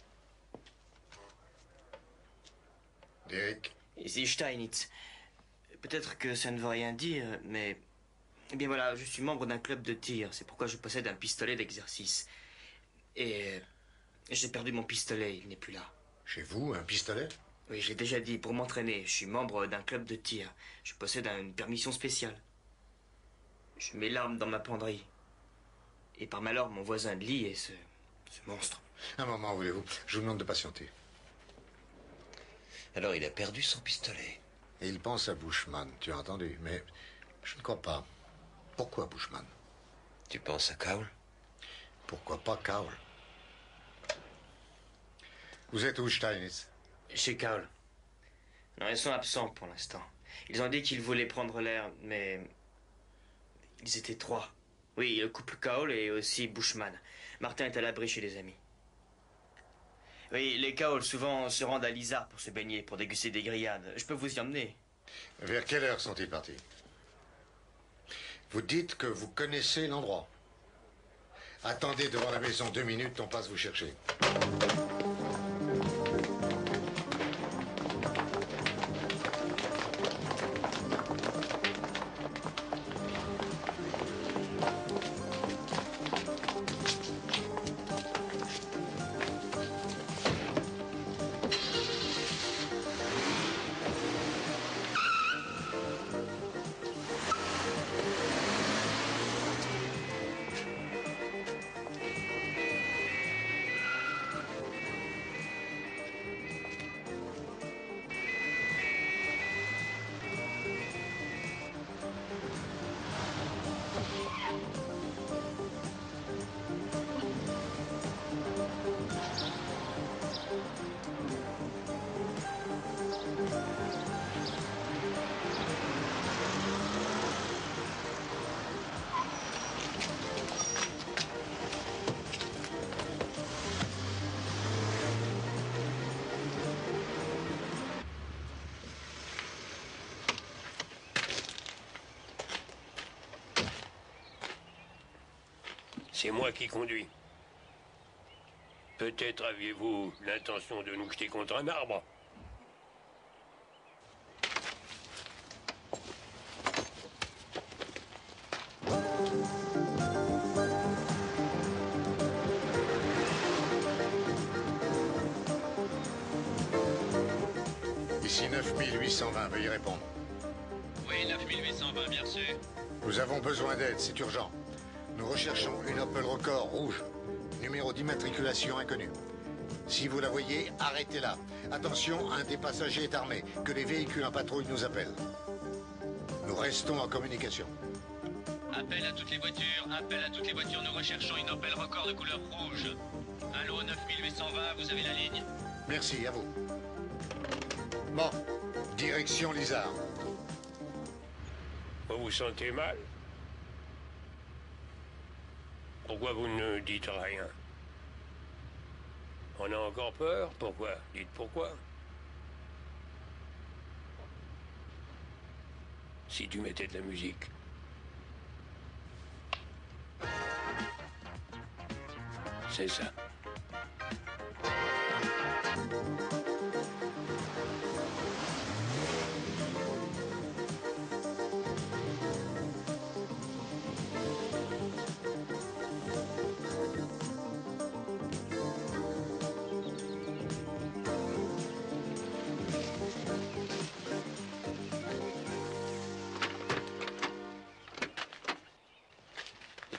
Derek. Ici Steinitz. Peut-être que ça ne veut rien dire, mais... Eh bien voilà, je suis membre d'un club de tir. C'est pourquoi je possède un pistolet d'exercice. Et... j'ai perdu mon pistolet, il n'est plus là. Chez vous, un pistolet? Oui, je l'ai déjà dit, pour m'entraîner. Je suis membre d'un club de tir. Je possède une permission spéciale. Je mets l'arme dans ma penderie. Et par malheur, mon voisin de lit est ce... ce monstre. Un moment, voulez-vous? Je vous demande de patienter. Alors il a perdu son pistolet. Et il pense à Bushman, tu as entendu, mais je ne crois pas. Pourquoi Bushman? Tu penses à Cowell? Pourquoi pas Cowell? Vous êtes où, Steinitz? Chez Cowell. Non, ils sont absents pour l'instant. Ils ont dit qu'ils voulaient prendre l'air, mais... ils étaient trois. Oui, le couple Cowell et aussi Bushman. Martin est à l'abri chez des amis. Oui, les Cowell souvent se rendent à Lizard pour se baigner, pour déguster des grillades. Je peux vous y emmener. Vers quelle heure sont-ils partis? Vous dites que vous connaissez l'endroit. Attendez devant la maison deux minutes, on passe vous chercher. C'est moi qui conduis. Peut-être aviez-vous l'intention de nous jeter contre un arbre. Ici neuf mille huit cent vingt, veuillez répondre. Oui, neuf mille huit cent vingt, bien sûr. Nous avons besoin d'aide, c'est urgent. Nous recherchons une Opel Record rouge. Numéro d'immatriculation inconnu. Si vous la voyez, arrêtez-la. Attention, un des passagers est armé. Que les véhicules en patrouille nous appellent. Nous restons en communication. Appel à toutes les voitures, appel à toutes les voitures. Nous recherchons une Opel Record de couleur rouge. Allô, neuf mille huit cent vingt, vous avez la ligne? Merci, à vous. Bon, direction Lizard. Vous vous sentez mal? Pourquoi vous ne dites rien? On a encore peur? Pourquoi? Dites pourquoi. Si tu mettais de la musique. C'est ça.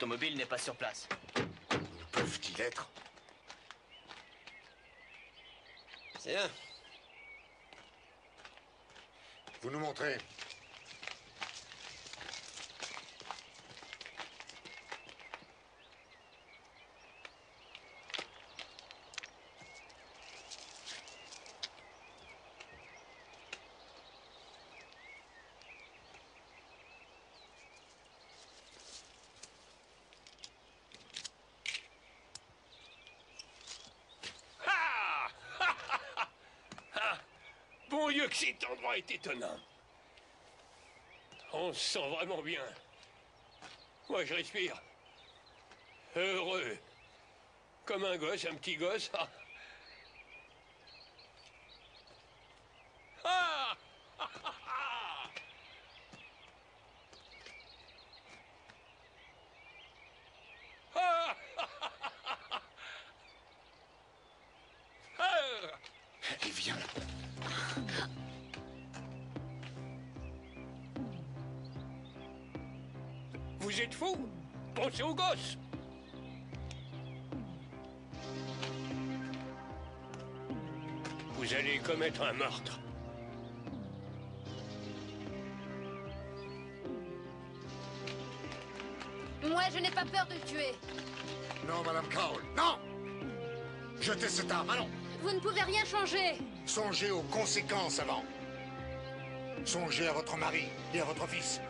automobile n'est pas sur place. Où peuvent-ils être? C'est un. Vous nous montrez. Mon Dieu, que cet endroit est étonnant. On se sent vraiment bien. Moi, je respire. Heureux. Comme un gosse, un petit gosse. Ah. Ah. Ah. Allez, viens. Vous êtes fous? Pensez aux gosses. Vous allez commettre un meurtre. Moi, je n'ai pas peur de le tuer. Non, Madame Cowell, non! Jetez cette arme, allons! Vous ne pouvez rien changer. Songez aux conséquences avant. Songez à votre mari et à votre fils.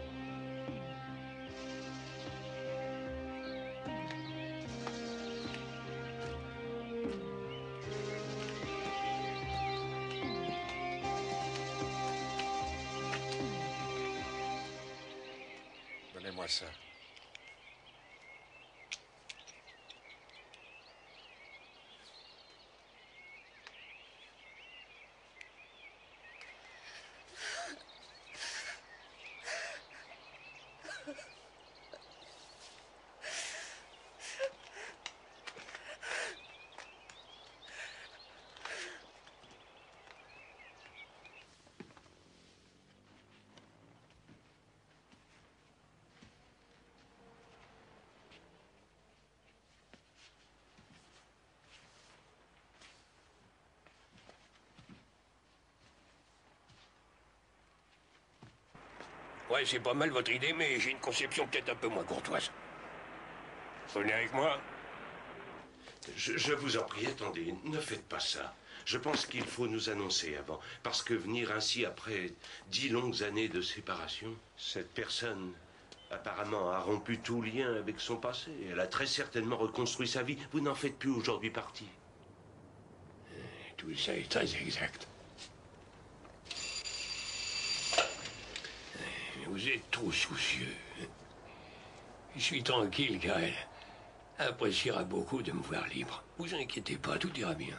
Donnez-moi ça. Ouais, c'est pas mal votre idée, mais j'ai une conception peut-être un peu moins courtoise. Venez avec moi. Je, je vous en prie, attendez, ne faites pas ça. Je pense qu'il faut nous annoncer avant, parce que venir ainsi après dix longues années de séparation, cette personne apparemment a rompu tout lien avec son passé. Elle a très certainement reconstruit sa vie. Vous n'en faites plus aujourd'hui partie. Tout ça est très exact. Vous êtes trop soucieux. Je suis tranquille car elle appréciera beaucoup de me voir libre. Vous inquiétez pas, tout ira bien.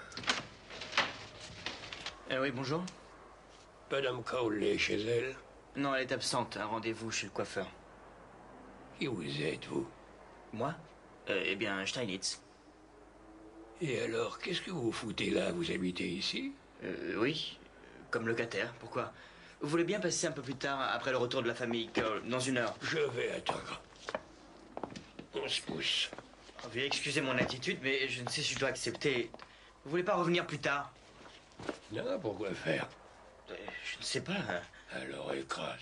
Eh oui, bonjour. Madame Cowell est chez elle? Non, elle est absente. Un rendez-vous chez le coiffeur. Qui vous êtes, vous? Moi euh, Eh bien, Steinitz. Et alors, qu'est-ce que vous foutez là? Vous habitez ici? Euh, oui, comme locataire. Pourquoi? Vous voulez bien passer un peu plus tard, après le retour de la famille Cowell, dans une heure? Je vais attendre. On se pousse. Veuillez excuser mon attitude, mais je ne sais si je dois accepter. Vous voulez pas revenir plus tard? Non, pourquoi faire? euh, Je ne sais pas. Hein. Alors écrase.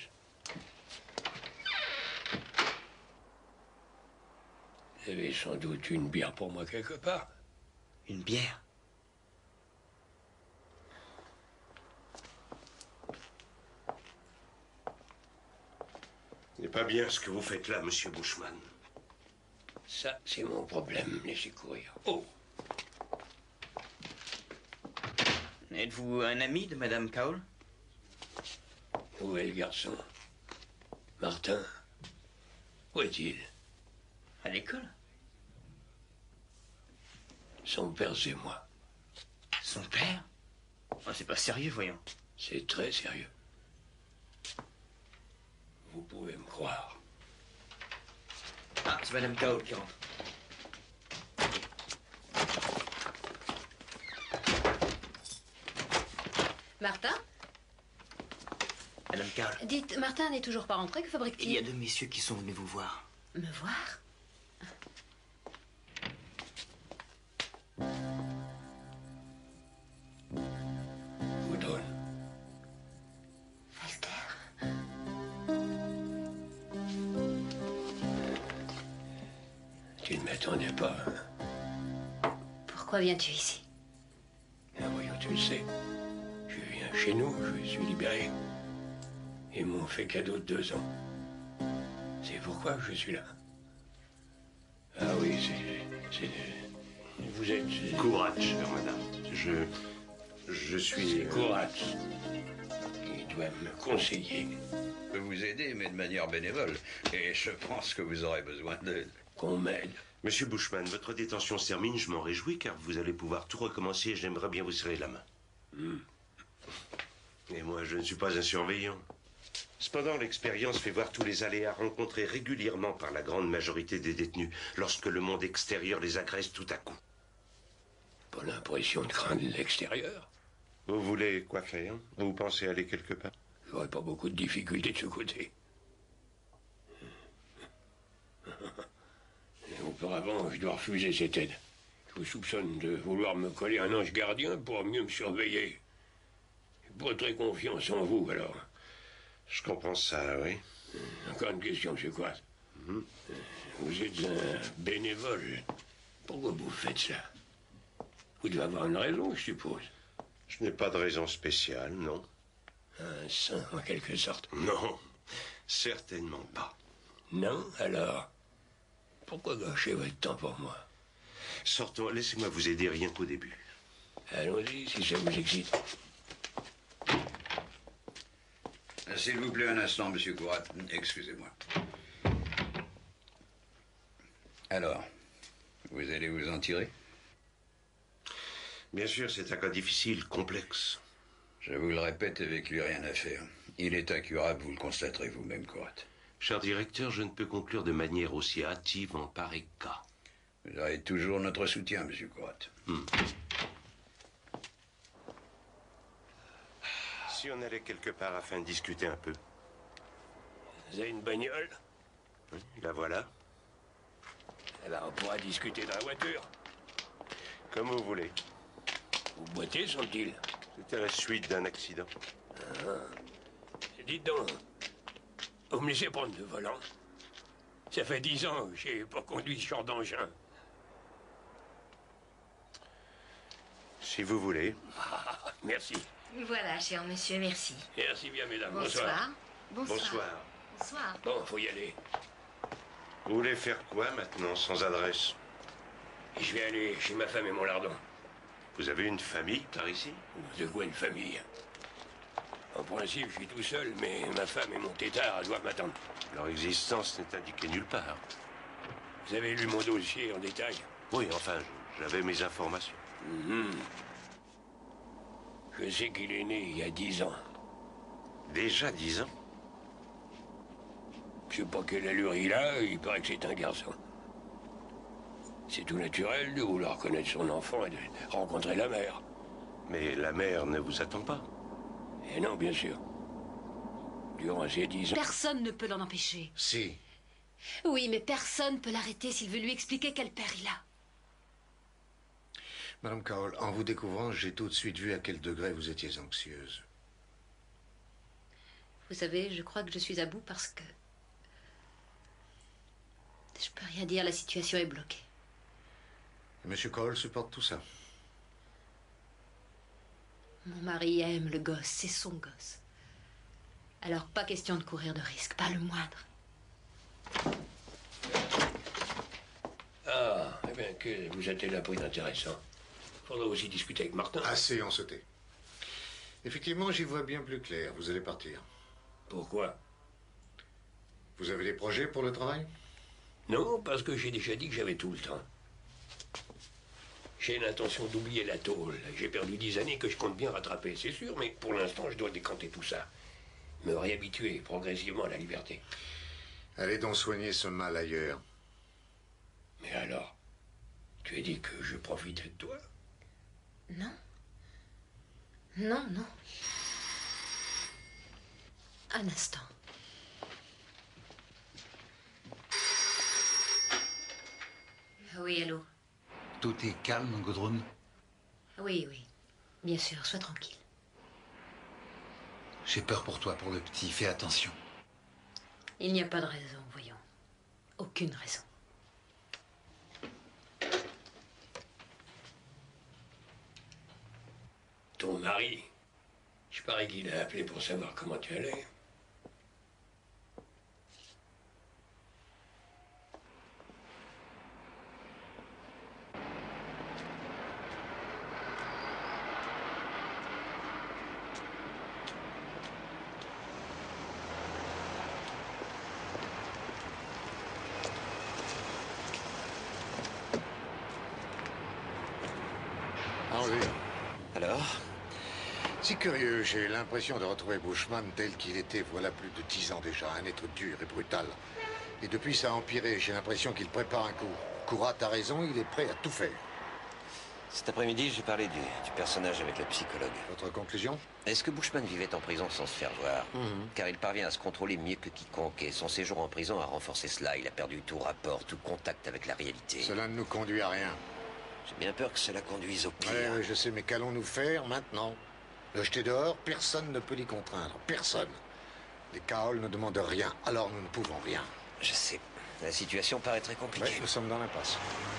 Vous avez sans doute une bière pour moi quelque part. Une bière? Ce n'est pas bien ce que vous faites là, monsieur Bushman. Ça, c'est mon problème. Laissez courir. Oh! Êtes-vous un ami de Madame Cowell? Où est le garçon? Martin? Où est-il? À l'école? Son père, c'est moi. Son père? Oh, c'est pas sérieux, voyons. C'est très sérieux. Vous pouvez me croire. Ah, c'est Madame Cowell qui rentre. Martin? Madame Cowell. Dites, Martin n'est toujours pas rentré, que fabrique-t-il? Il y a deux messieurs qui sont venus vous voir. Me voir? attendais pas. Pourquoi viens-tu ici? Ah, voyons, tu le sais. Je viens chez nous, je suis libéré. Ils m'ont fait cadeau de deux ans. C'est pourquoi je suis là. Ah oui, c'est... c'est... Vous êtes... Courage, chère madame. Je... Je suis... C'est Courage. Il doit me conseiller. Je peux vous aider, mais de manière bénévole. Et je pense que vous aurez besoin d'aide. Qu'on m'aide. Monsieur Bushman, votre détention se termine, je m'en réjouis, car vous allez pouvoir tout recommencer et j'aimerais bien vous serrer la main. Mm. Et moi, je ne suis pas un surveillant. Cependant, l'expérience fait voir tous les aléas rencontrés régulièrement par la grande majorité des détenus lorsque le monde extérieur les agresse tout à coup. Pas l'impression de craindre l'extérieur. Vous voulez quoi faire? Vous pensez aller quelque part? J'aurais pas beaucoup de difficultés de ce côté. Auparavant, je dois refuser cette aide. Je vous soupçonne de vouloir me coller un ange gardien pour mieux me surveiller. Je n'ai pas très confiance en vous, alors. Je comprends ça, oui. Encore une question, monsieur Coat. Mm-hmm. Vous êtes un bénévole. Pourquoi vous faites ça? Vous devez avoir une raison, je suppose. Je n'ai pas de raison spéciale, non. Un saint, en quelque sorte. Non, certainement pas. Non, alors? Pourquoi gâcher votre temps pour moi? Sortons, laissez-moi vous aider rien qu'au début. Allons-y, si ça vous excite. S'il vous plaît, un instant, monsieur Courat. Excusez-moi. Alors, vous allez vous en tirer? Bien sûr, c'est un cas difficile, complexe. Je vous le répète, avec lui, rien à faire. Il est incurable, vous le constaterez vous-même, Courat. Cher directeur, je ne peux conclure de manière aussi hâtive en pareil cas. Vous aurez toujours notre soutien, monsieur Courat. Hmm. Si on allait quelque part afin de discuter un peu. Vous avez une bagnole? Oui, la voilà. Eh ben, on pourra discuter dans la voiture. Comme vous voulez. Vous boitez, semble-t-il? C'était la suite d'un accident. Ah. Dites donc, vous me laissez prendre le volant? Ça fait dix ans que j'ai pas conduit ce genre d'engin. Si vous voulez. Ah, merci. Voilà, cher monsieur, merci. Merci bien, mesdames. Bonsoir. Bonsoir. Bonsoir. Bonsoir. Bon, faut y aller. Vous voulez faire quoi maintenant, sans adresse? Je vais aller chez ma femme et mon lardon. Vous avez une famille par ici? De quoi une famille? En principe, je suis tout seul, mais ma femme et mon tétard doivent m'attendre. Leur existence n'est indiquée nulle part. Vous avez lu mon dossier en détail? Oui, enfin, j'avais mes informations. Mm-hmm. Je sais qu'il est né il y a dix ans. Déjà dix ans? Je sais pas quelle allure il a, il paraît que c'est un garçon. C'est tout naturel de vouloir connaître son enfant et de rencontrer la mère. Mais la mère ne vous attend pas? Eh non, bien sûr. Durant ces dix ans... Personne ne peut l'en empêcher. Si. Oui, mais personne ne peut l'arrêter s'il veut lui expliquer quel père il a. Madame Carroll, en vous découvrant, j'ai tout de suite vu à quel degré vous étiez anxieuse. Vous savez, je crois que je suis à bout parce que... Je peux rien dire, la situation est bloquée. Monsieur Cole supporte tout ça. Mon mari aime le gosse, c'est son gosse. Alors pas question de courir de risque, pas le moindre. Ah, eh bien, que vous êtes là pour d'intéressant. Faudra aussi discuter avec Martin. Assez, on se tait. Effectivement, j'y vois bien plus clair. Vous allez partir. Pourquoi? Vous avez des projets pour le travail? Non, parce que j'ai déjà dit que j'avais tout le temps. J'ai l'intention d'oublier la tôle. J'ai perdu dix années que je compte bien rattraper, c'est sûr, mais pour l'instant, je dois décanter tout ça. Me réhabituer progressivement à la liberté. Allez donc soigner ce mal ailleurs. Mais alors, tu as dit que je profitais de toi? Non. Non, non. Un instant. Oui, allô? Tout est calme, Gudrun? Oui, oui. Bien sûr, sois tranquille. J'ai peur pour toi, pour le petit. Fais attention. Il n'y a pas de raison, voyons. Aucune raison. Ton mari, je parie qu'il a appelé pour savoir comment tu allais. Henri. Alors? Si curieux, j'ai l'impression de retrouver Bushman tel qu'il était voilà plus de dix ans déjà, un être dur et brutal. Et depuis, ça a empiré, j'ai l'impression qu'il prépare un coup. Kourat a raison, il est prêt à tout faire. Cet après-midi, j'ai parlé du, du personnage avec le psychologue. Votre conclusion? Est-ce que Bushman vivait en prison sans se faire voir? Mhm. Car il parvient à se contrôler mieux que quiconque, et son séjour en prison a renforcé cela. Il a perdu tout rapport, tout contact avec la réalité. Cela ne nous conduit à rien. J'ai bien peur que cela conduise au pire. Oui, oui, je sais, mais qu'allons-nous faire maintenant? Le jeter dehors, personne ne peut l'y contraindre. Personne. Les Kaol ne demandent rien, alors nous ne pouvons rien. Je sais. La situation paraît très compliquée. Oui, nous sommes dans l'impasse.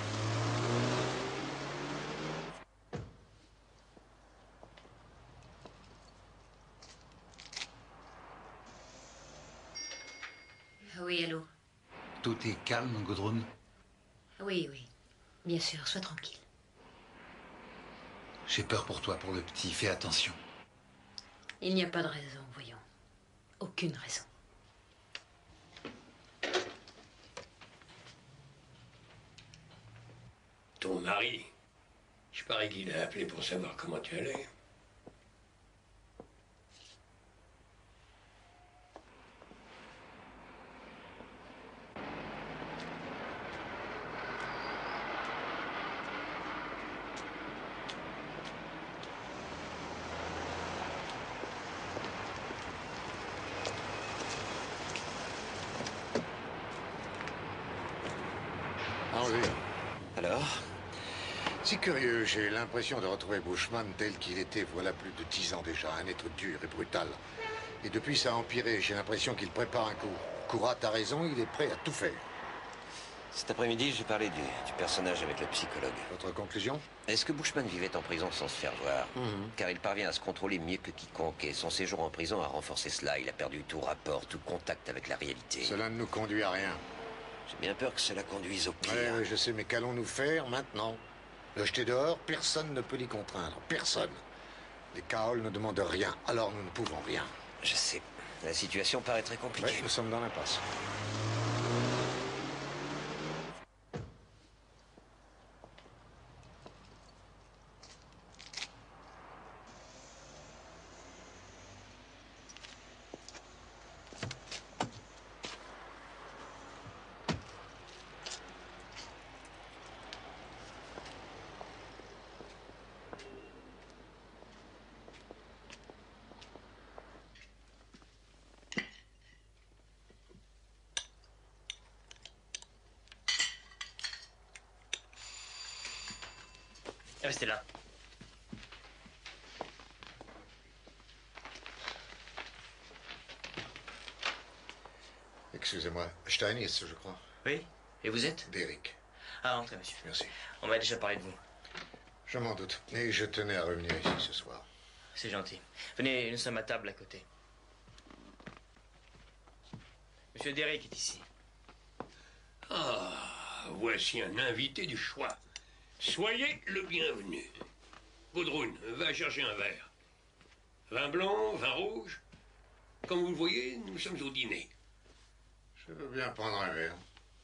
Oui, allô? Tout est calme, Gudrun? Oui, oui. Bien sûr, sois tranquille. J'ai peur pour toi, pour le petit. Fais attention. Il n'y a pas de raison, voyons. Aucune raison. Ton mari, je parie qu'il a appelé pour savoir comment tu allais. Henri. Alors? Si curieux, j'ai l'impression de retrouver Bushman tel qu'il était voilà plus de dix ans déjà, un être dur et brutal. Et depuis, ça a empiré, j'ai l'impression qu'il prépare un coup. Kourat a raison, il est prêt à tout faire. Cet après-midi, j'ai parlé du, du personnage avec le psychologue. Votre conclusion? Est-ce que Bushman vivait en prison sans se faire voir? Mhm. Car il parvient à se contrôler mieux que quiconque, et son séjour en prison a renforcé cela. Il a perdu tout rapport, tout contact avec la réalité. Cela ne nous conduit à rien. J'ai bien peur que cela conduise au pire. Oui, oui, je sais, mais qu'allons-nous faire maintenant? Le jeter dehors, personne ne peut l'y contraindre. Personne. Les Kaol ne demandent rien, alors nous ne pouvons rien. Je sais. La situation paraît très compliquée. Oui, nous sommes dans l'impasse. Restez là. Excusez-moi, Steinitz, je crois. Oui? Et vous êtes? Derrick. Ah, entrez, monsieur. Merci. On m'a déjà parlé de vous. Je m'en doute. Et je tenais à revenir ici ce soir. C'est gentil. Venez, nous sommes à table à côté. Monsieur Derrick est ici. Ah, voici un invité du choix. Soyez le bienvenu. Gudrun, va chercher un verre. Vin blanc, vin rouge. Comme vous le voyez, nous sommes au dîner. Je veux bien prendre un verre.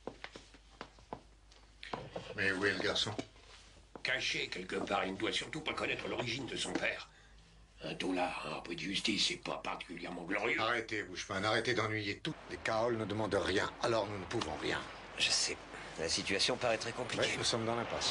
Mais où est le garçon? Caché quelque part, il ne doit surtout pas connaître l'origine de son père. Un dollar, un peu de justice, c'est pas particulièrement glorieux. Arrêtez, Bushman, arrêtez d'ennuyer tout. Les Kaol ne demandent rien, alors nous ne pouvons rien. Je sais. La situation paraît très compliquée. Oui, nous sommes dans l'impasse.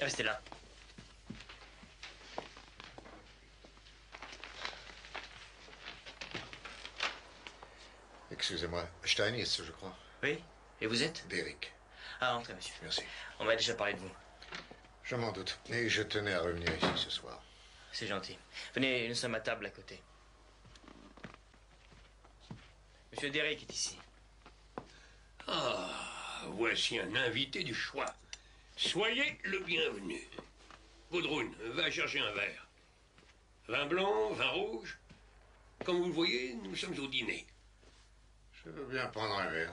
Restez là. Excusez-moi, Steinitz, je crois. Oui. Et vous êtes? Derrick. Ah, entrez, monsieur. Merci. On m'a déjà parlé de vous. Je m'en doute. Et je tenais à revenir ici ce soir. C'est gentil. Venez, nous sommes à table à côté. Monsieur Derrick est ici. Ah, voici un invité du choix. Soyez le bienvenu. Gudrun, va chercher un verre. Vin blanc, vin rouge. Comme vous le voyez, nous sommes au dîner. Je veux bien prendre un verre.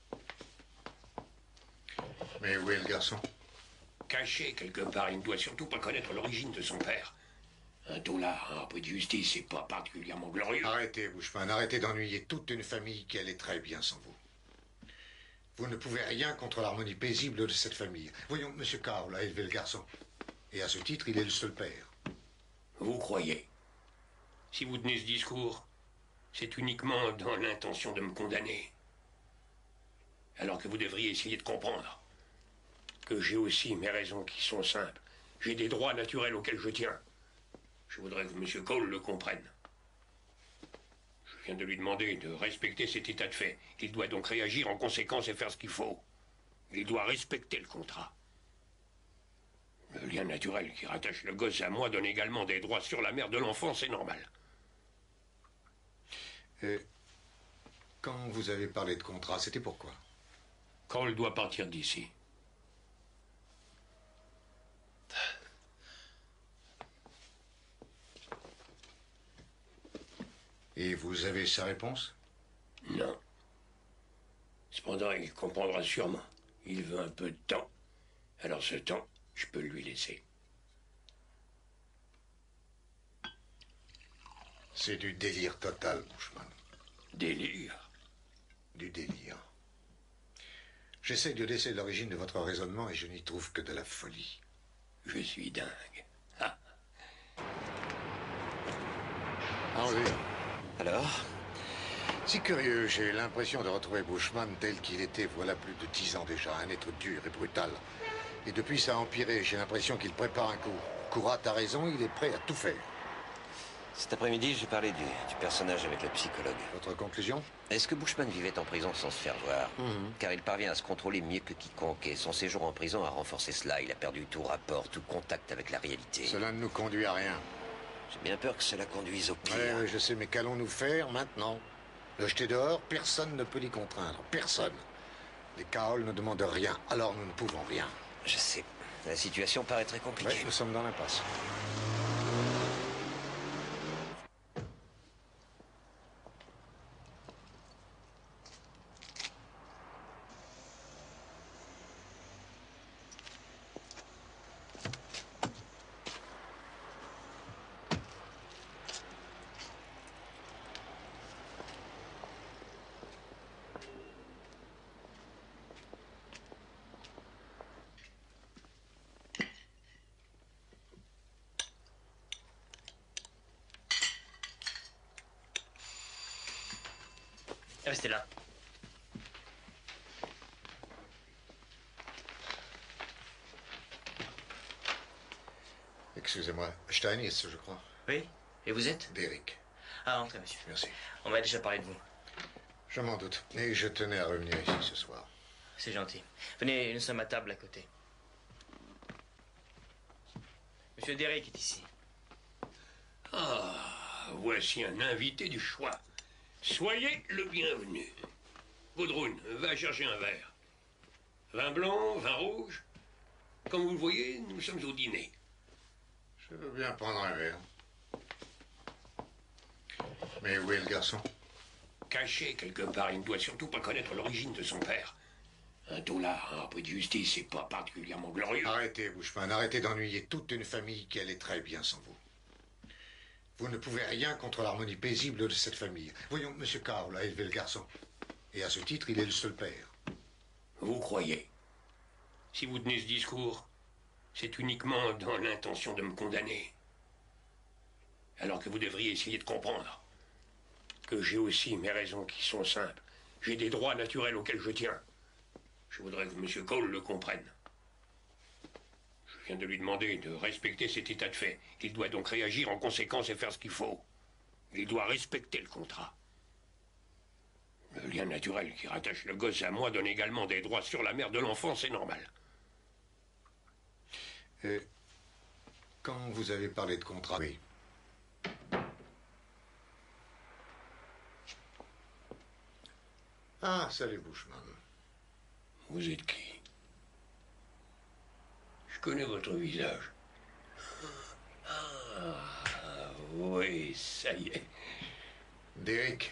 Mais où est le garçon? Caché quelque part, il ne doit surtout pas connaître l'origine de son père. Un dollar, un peu de justice, c'est pas particulièrement glorieux. Arrêtez, Bushman, arrêtez d'ennuyer toute une famille qui allait très bien sans vous. Vous ne pouvez rien contre l'harmonie paisible de cette famille. Voyons, M. Carl a élevé le garçon. Et à ce titre, il est le seul père. Vous croyez? Si vous tenez ce discours, c'est uniquement dans l'intention de me condamner. Alors que vous devriez essayer de comprendre que j'ai aussi mes raisons qui sont simples. J'ai des droits naturels auxquels je tiens. Je voudrais que M. Cole le comprenne. Je viens de lui demander de respecter cet état de fait. Il doit donc réagir en conséquence et faire ce qu'il faut. Il doit respecter le contrat. Le lien naturel qui rattache le gosse à moi donne également des droits sur la mère de l'enfant, c'est normal. Et quand vous avez parlé de contrat, c'était pourquoi? Cole doit partir d'ici. Et vous avez sa réponse? Non. Cependant, il comprendra sûrement. Il veut un peu de temps. Alors ce temps, je peux lui laisser. C'est du délire total, Bushman. Délire? Du délire. J'essaie de laisser l'origine de votre raisonnement et je n'y trouve que de la folie. Je suis dingue. Ah. Enlevé. Alors? Si curieux, j'ai l'impression de retrouver Bushman tel qu'il était voilà plus de dix ans déjà, un être dur et brutal. Et depuis, ça a empiré. J'ai l'impression qu'il prépare un coup. Kourat a raison, il est prêt à tout faire. Cet après-midi, j'ai parlé du, du personnage avec le psychologue. Votre conclusion? Est-ce que Bushman vivait en prison sans se faire voir? Mm-hmm. Car il parvient à se contrôler mieux que quiconque, et son séjour en prison a renforcé cela. Il a perdu tout rapport, tout contact avec la réalité. Cela ne nous conduit à rien. J'ai bien peur que cela conduise au pire. Oui, oui, je sais, mais qu'allons-nous faire maintenant? Le jeter dehors, personne ne peut l'y contraindre. Personne. Les Carroll ne demandent rien, alors nous ne pouvons rien. Je sais. La situation paraît très compliquée. Oui, nous sommes dans l'impasse. Restez là. Excusez-moi, Steinitz, je crois. Oui. Et vous êtes? Derrick. Ah, entrez, monsieur. Merci. On m'a déjà parlé de vous. Je m'en doute. Et je tenais à revenir ici ce soir. C'est gentil. Venez, nous sommes à table à côté. Monsieur Derrick est ici. Ah, voici un invité du choix. Soyez le bienvenu. Gudrun, va chercher un verre. Vin blanc, vin rouge. Comme vous le voyez, nous sommes au dîner. Je veux bien prendre un verre. Mais où est le garçon? Caché quelque part, il ne doit surtout pas connaître l'origine de son père. Un dollar, un peu de justice, c'est pas particulièrement glorieux. Arrêtez, Bushman, arrêtez d'ennuyer toute une famille qui allait très bien sans vous. Vous ne pouvez rien contre l'harmonie paisible de cette famille. Voyons, M. Carl a élevé le garçon. Et à ce titre, il est le seul père. Vous croyez? Si vous tenez ce discours, c'est uniquement dans l'intention de me condamner. Alors que vous devriez essayer de comprendre que j'ai aussi mes raisons qui sont simples. J'ai des droits naturels auxquels je tiens. Je voudrais que M. Cole le comprenne. Je Je viens de lui demander de respecter cet état de fait. Il doit donc réagir en conséquence et faire ce qu'il faut. Il doit respecter le contrat. Le lien naturel qui rattache le gosse à moi donne également des droits sur la mère de l'enfant, c'est normal. Et quand vous avez parlé de contrat... Oui. Ah, salut Bushman. Vous êtes qui? Je connais votre visage. Ah, oui, ça y est. Derek.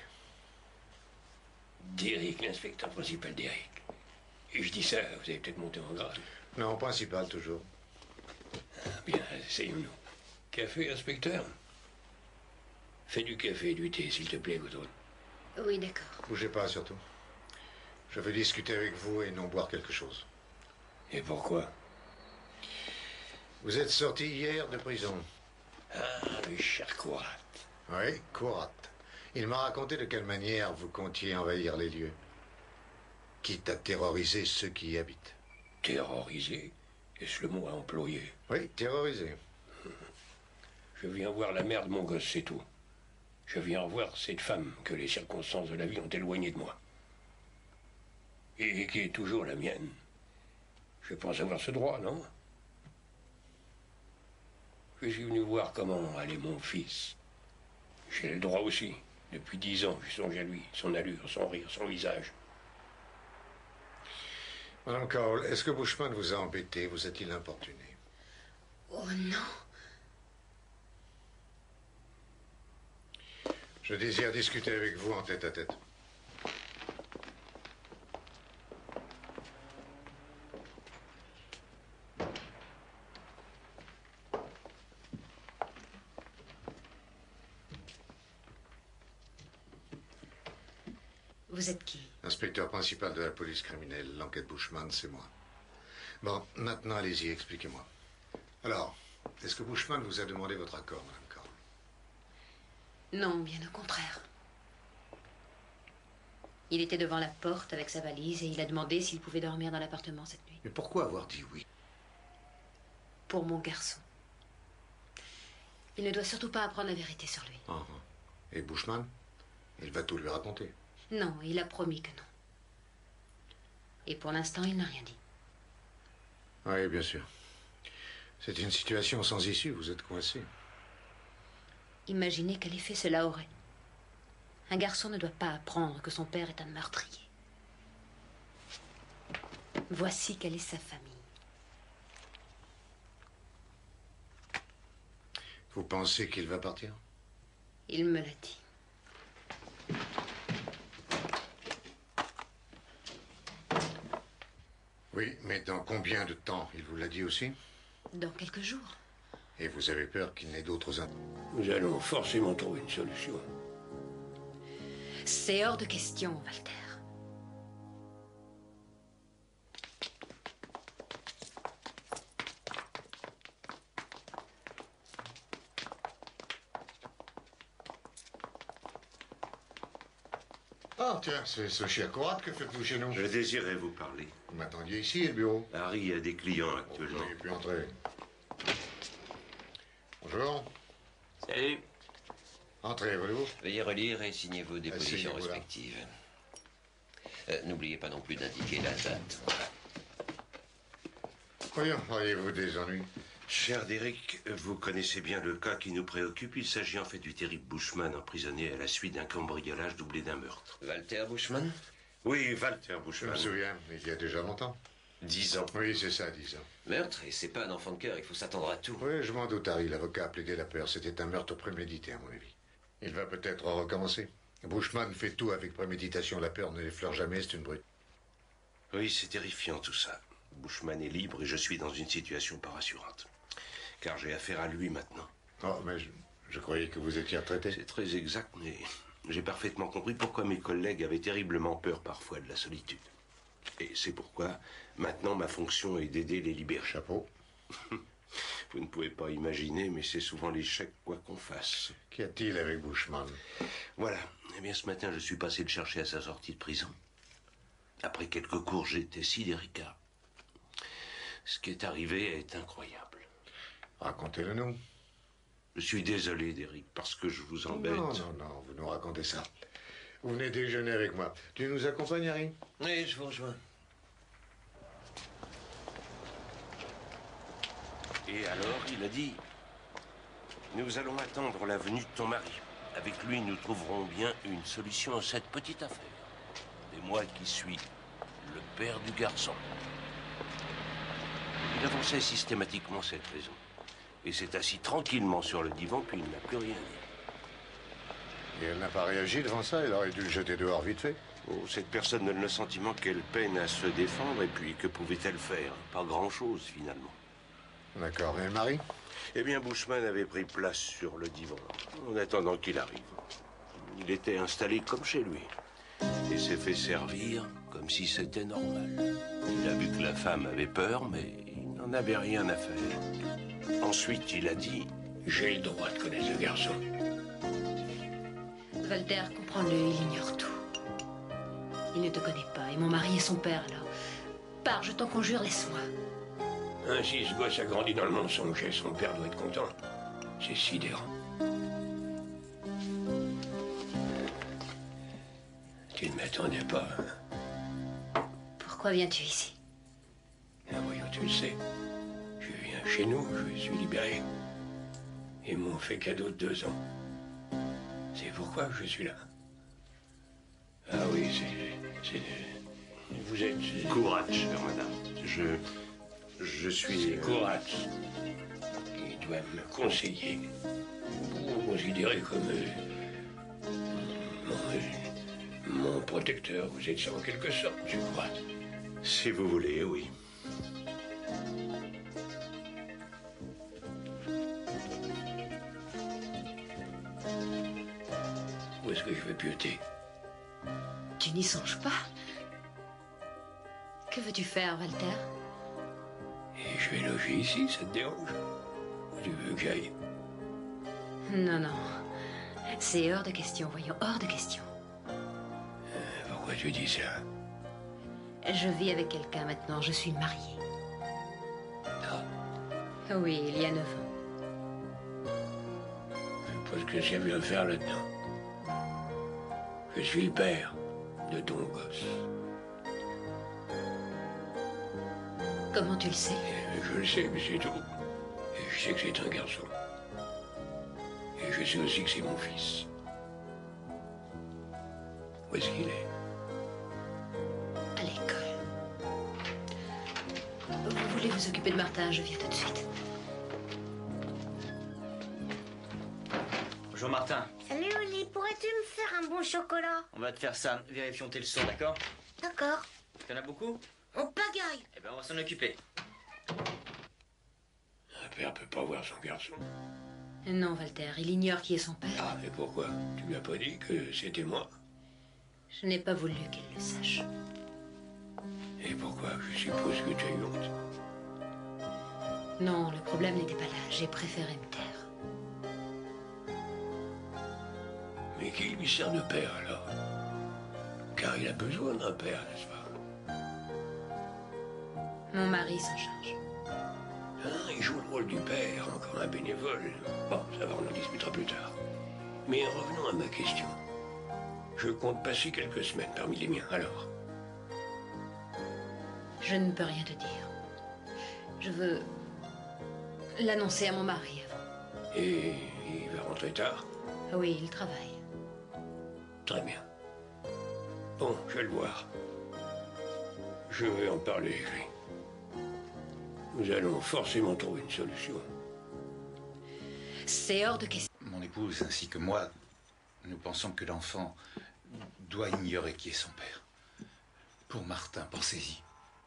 Derek, l'inspecteur principal Derek. Et je dis ça, vous avez peut-être monté en grade. Non, principal, toujours. Ah, bien, essayons-nous. Café, inspecteur? Fais du café et du thé, s'il te plaît, vous autres. Oui, d'accord. Bougez pas, surtout. Je veux discuter avec vous et non boire quelque chose. Et pourquoi? Vous êtes sorti hier de prison. Ah, le cher Kourat. Oui, Kourat. Il m'a raconté de quelle manière vous comptiez envahir les lieux. Quitte à terroriser ceux qui y habitent. Terroriser? Est-ce le mot à employer? Oui, terroriser. Je viens voir la mère de mon gosse, c'est tout. Je viens voir cette femme que les circonstances de la vie ont éloignée de moi. Et qui est toujours la mienne. Je pense avoir ce droit, non? Je suis venu voir comment allait mon fils. J'ai le droit aussi. Depuis dix ans, je songe à lui, son allure, son rire, son visage. Madame Cowell, est-ce que Bushman vous a embêté? Vous a-t-il importuné? Oh non. Je désire discuter avec vous en tête à tête. Vous êtes qui? Inspecteur principal de la police criminelle. L'enquête Bushman, c'est moi. Bon, maintenant, allez-y, expliquez-moi. Alors, est-ce que Bushman vous a demandé votre accord, Madame Cowell? Non, bien au contraire. Il était devant la porte avec sa valise et il a demandé s'il pouvait dormir dans l'appartement cette nuit. Mais pourquoi avoir dit oui? Pour mon garçon. Il ne doit surtout pas apprendre la vérité sur lui. Uh-huh. Et Bushman? Il va tout lui raconter. Non, il a promis que non. Et pour l'instant, il n'a rien dit. Oui, bien sûr. C'est une situation sans issue, vous êtes coincé. Imaginez quel effet cela aurait. Un garçon ne doit pas apprendre que son père est un meurtrier. Voici quelle est sa famille. Vous pensez qu'il va partir? Il me l'a dit. Oui, mais dans combien de temps? Il vous l'a dit aussi? Dans quelques jours. Et vous avez peur qu'il n'ait d'autres... Nous allons forcément trouver une solution. C'est hors de question, Walter. Ah, tiens, c'est ce cher Kourat, que faites-vous chez nous? Je désirais vous parler. Vous m'attendiez ici, le bureau? Harry a des clients actuellement. Vous pu entrer. Bonjour. Salut. Entrez, voulez-vous? Veuillez relire et signer vos dépositions Asseyez-vous là. respectives. Euh, N'oubliez pas non plus d'indiquer la date. Voyons, auriez-vous des ennuis? Cher Derek, vous connaissez bien le cas qui nous préoccupe. Il s'agit en fait du terrible Bushman emprisonné à la suite d'un cambriolage doublé d'un meurtre. Walter Bushman? Oui, Walter Je Bushman. me souviens, il y a déjà longtemps. Dix ans. Oui, c'est ça, dix ans. Meurtre, et c'est pas un enfant de cœur, il faut s'attendre à tout. Oui, je m'en doute, Harry. L'avocat a plaidé la peur. C'était un meurtre prémédité, à mon avis. Il va peut-être recommencer. Bushman fait tout avec préméditation. La peur ne l'effleure jamais, c'est une brute. Oui, c'est terrifiant tout ça. Bushman est libre et je suis dans une situation pas rassurante. Car j'ai affaire à lui maintenant. Oh, mais je, je croyais que vous étiez retraité. C'est très exact, mais j'ai parfaitement compris pourquoi mes collègues avaient terriblement peur parfois de la solitude. Et c'est pourquoi, maintenant, ma fonction est d'aider les libérés. Chapeau. Vous ne pouvez pas imaginer, mais c'est souvent l'échec quoi qu'on fasse. Qu'y a-t-il avec Bushman? Voilà. Eh bien, ce matin, je suis passé le chercher à sa sortie de prison. Après quelques cours, j'étais sidéré. Ce qui est arrivé est incroyable. Racontez-le nous. Je suis désolé, Derek, parce que je vous embête. Non, non, non, vous nous racontez ça. Vous venez déjeuner avec moi. Tu nous accompagnes, Harry? Oui, je vous rejoins. Et alors, il a dit, nous allons attendre la venue de ton mari. Avec lui, nous trouverons bien une solution à cette petite affaire. Et moi qui suis le père du garçon. Il avançait systématiquement cette raison. Et s'est assis tranquillement sur le divan, puis il n'a plus rien dit. Et elle n'a pas réagi devant ça? Elle aurait dû le jeter dehors vite fait. Oh, cette personne donne le sentiment qu'elle peine à se défendre, et puis que pouvait-elle faire? Pas grand-chose, finalement. D'accord. Et le mari? Eh bien, Bushman avait pris place sur le divan, en attendant qu'il arrive. Il était installé comme chez lui, et s'est fait servir comme si c'était normal. Il a vu que la femme avait peur, mais il n'en avait rien à faire. Ensuite, il a dit... J'ai le droit de connaître ce garçon. Walter, comprends-le, il ignore tout. Il ne te connaît pas, et mon mari est son père, là. Pars, je t'en conjure, laisse-moi. Ainsi, ce gosse a grandi dans le mensonge et son père doit être content. C'est sidérant. Tu ne m'attendais pas, hein? Pourquoi viens-tu ici? Ah, voyons, tu le sais. Je viens chez nous, je suis libéré. Ils m'ont fait cadeau de deux ans. C'est pourquoi je suis là. Ah oui, c'est... c'est... Vous êtes... Courage, chère madame. Je... Je suis... C'est Courage. Il doit me conseiller. Vous me considérez comme... Euh, mon, mon protecteur. Vous êtes ça en quelque sorte, je crois. Si vous voulez, oui. Où est-ce que je vais pioter? Tu n'y songes pas? Que veux-tu faire, Walter? Et je vais loger ici, ça te dérange? Tu veux que j'aille? Non, non. C'est hors de question, voyons, hors de question. Euh, pourquoi tu dis ça? Je vis avec quelqu'un maintenant, je suis mariée. Ah. Oui, il y a neuf ans. Parce que ça vient faire là-dedans. Je suis le père de ton gosse. Comment tu le sais? Je le sais, mais c'est tout. Et je sais que c'est un garçon. Et je sais aussi que c'est mon fils. Où est-ce qu'il est? À l'école. Vous voulez vous occuper de Martin? Je viens tout de suite. Bonjour Martin. Salut Oli, pourrais-tu me faire un bon chocolat? On va te faire ça. Vérifions tes leçons, d'accord? D'accord. T'en as beaucoup? On pagaille. Eh ben, on va s'en occuper. Un père peut pas voir son garçon. Non, Walter, il ignore qui est son père. Ah, et pourquoi? Tu lui as pas dit que c'était moi? Je n'ai pas voulu qu'il le sache. Et pourquoi? Je suppose que tu as eu honte. Non, le problème n'était pas là. J'ai préféré me taire. Mais qui lui sert de père alors? Car il a besoin d'un père, n'est-ce pas? Mon mari s'en charge. Ah, il joue le rôle du père, encore un bénévole. Bon, ça va, on en discutera plus tard. Mais revenons à ma question. Je compte passer quelques semaines parmi les miens, alors. Je ne peux rien te dire. Je veux l'annoncer à mon mari avant. Et il va rentrer tard? Oui, il travaille. Très bien. Bon, je vais le voir. Je vais en parler avec lui. Nous allons forcément trouver une solution. C'est hors de question. Mon épouse ainsi que moi, nous pensons que l'enfant doit ignorer qui est son père. Pour Martin, pensez-y.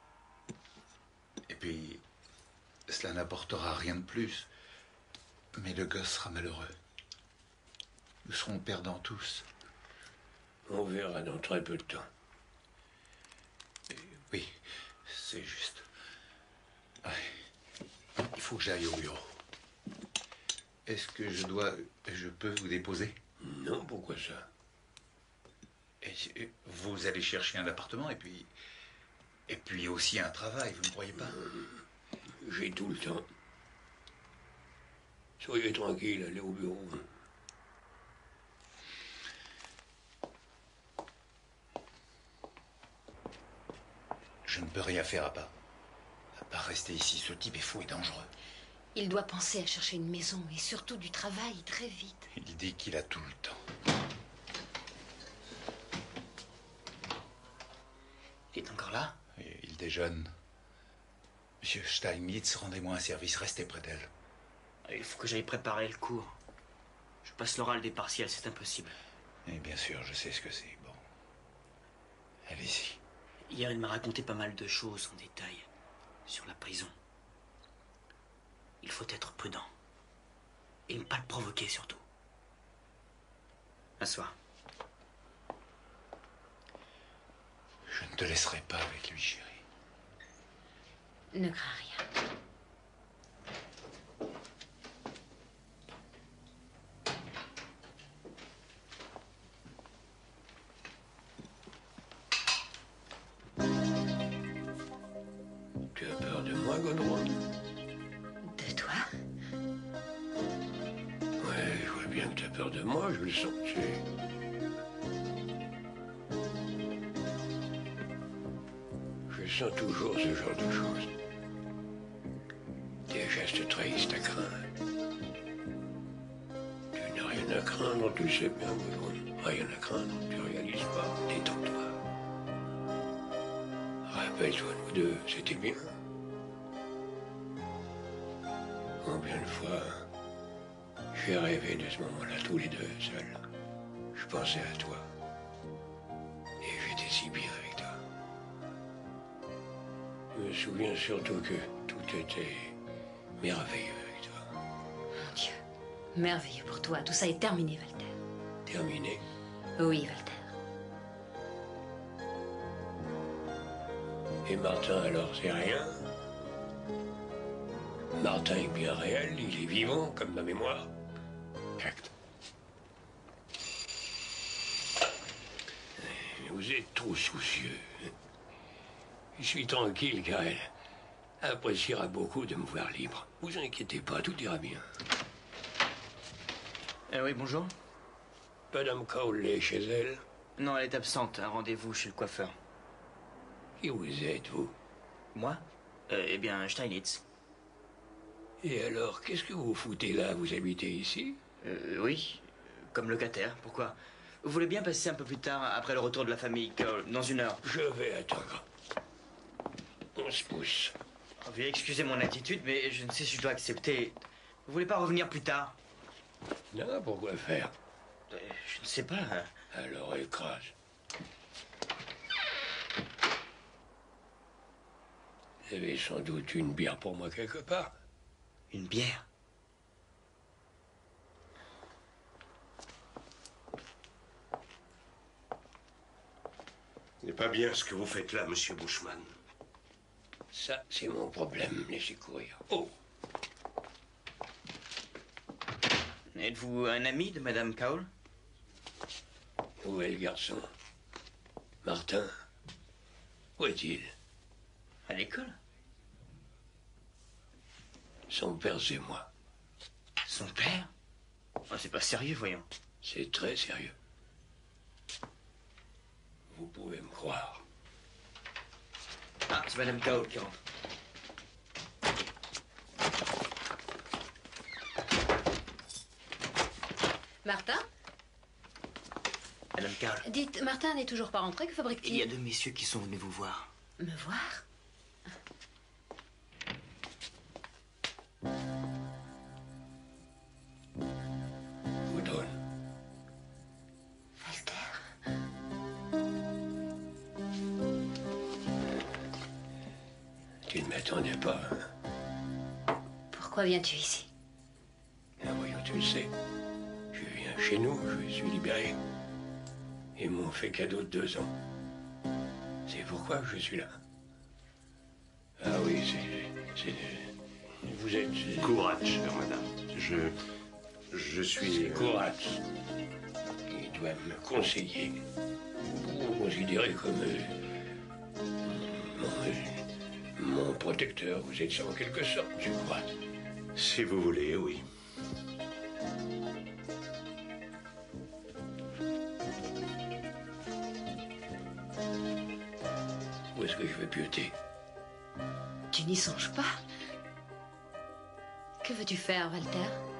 Et puis, cela n'apportera rien de plus. Mais le gosse sera malheureux. Nous serons perdants tous. On verra dans très peu de temps. Et oui, c'est juste. Ouais. Il faut que j'aille au bureau. Est-ce que je dois... Je peux vous déposer? Non, pourquoi ça? Et vous allez chercher un appartement et puis... Et puis aussi un travail, vous ne croyez pas? J'ai tout le temps. Soyez tranquille, allez au bureau. Je ne peux rien faire à part. À part rester ici. Ce type est fou et dangereux. Il doit penser à chercher une maison et surtout du travail très vite. Il dit qu'il a tout le temps. Il est encore là? Et il déjeune. Monsieur Steinitz, rendez-moi un service, restez près d'elle. Il faut que j'aille préparer le cours. Je passe l'oral des partiels, c'est impossible. Et bien sûr, je sais ce que c'est. Bon. Allez-y. Hier, il m'a raconté pas mal de choses en détail sur la prison. Il faut être prudent. Et ne pas le provoquer, surtout. Assois. Je ne te laisserai pas avec lui, chérie. Ne crains rien. Tu as peur de moi, Godron? De toi? Ouais, je vois bien que tu as peur de moi, je le sens, tu sais. Je sens toujours ce genre de choses. Tes gestes trahissent ta crainte. Tu n'as rien à craindre, tu sais bien, Godron. Rien à craindre, tu réalises pas. Détends-toi. Rappelle-toi, nous deux, c'était bien. Combien de fois j'ai rêvé de ce moment-là, tous les deux, seuls. Je pensais à toi. Et j'étais si bien avec toi. Je me souviens surtout que tout était merveilleux avec toi. Mon Dieu. Merveilleux pour toi. Tout ça est terminé, Walter. Terminé? Oui, Walter. Et Martin, alors, c'est rien? Martin est bien réel, il est vivant, comme ma mémoire. Acte. Vous êtes trop soucieux. Je suis tranquille, car elle appréciera beaucoup de me voir libre. Vous inquiétez pas, tout ira bien. Eh oui, bonjour. Madame Cowley est chez elle? Non, elle est absente. Un rendez-vous chez le coiffeur. Qui vous êtes, vous? Moi euh, Eh bien, Steinitz. Et alors, qu'est-ce que vous foutez là? Vous habitez ici? Euh, oui, comme locataire. Pourquoi? Vous voulez bien passer un peu plus tard, après le retour de la famille Cole, dans une heure? Je vais attendre. On se pousse. Oh, veuillez excuser mon attitude, mais je ne sais si je dois accepter. Vous voulez pas revenir plus tard? Non, pourquoi faire? euh, Je ne sais pas. Hein. Alors écrase. Vous avez sans doute une bière pour moi quelque part. Une bière? Ce n'est pas bien ce que vous faites là, monsieur Bushman. Ça, c'est mon problème. Laissez courir. Oh! Êtes-vous un ami de Madame Cowell? Où est le garçon? Martin? Où est-il? À l'école? Son père, c'est moi. Son père? Oh, c'est pas sérieux, voyons. C'est très sérieux. Vous pouvez me croire. Ah, c'est Madame Cowell qui rentre. Martin? Madame Cowell. Dites, Martin n'est toujours pas rentré, que fabrique-t-il? Il y a deux messieurs qui sont venus vous voir. Me voir? Vous donne. Walter? Tu ne m'attendais pas, hein? Pourquoi viens-tu ici? Ah, voyons, tu le sais. Je viens chez nous, je suis libéré. Ils m'ont fait cadeau de deux ans. C'est pourquoi je suis là. Ah oui, c'est... c'est... Vous êtes... Courage, chère madame. Je... Je suis... C'est Courage. Il doit me conseiller. Vous me considérez comme... euh, mon, Mon protecteur, vous êtes ça en quelque sorte, je crois. Si vous voulez, oui. Où est-ce que je vais pioter? Tu n'y songes pas? Que veux-tu faire, Walter?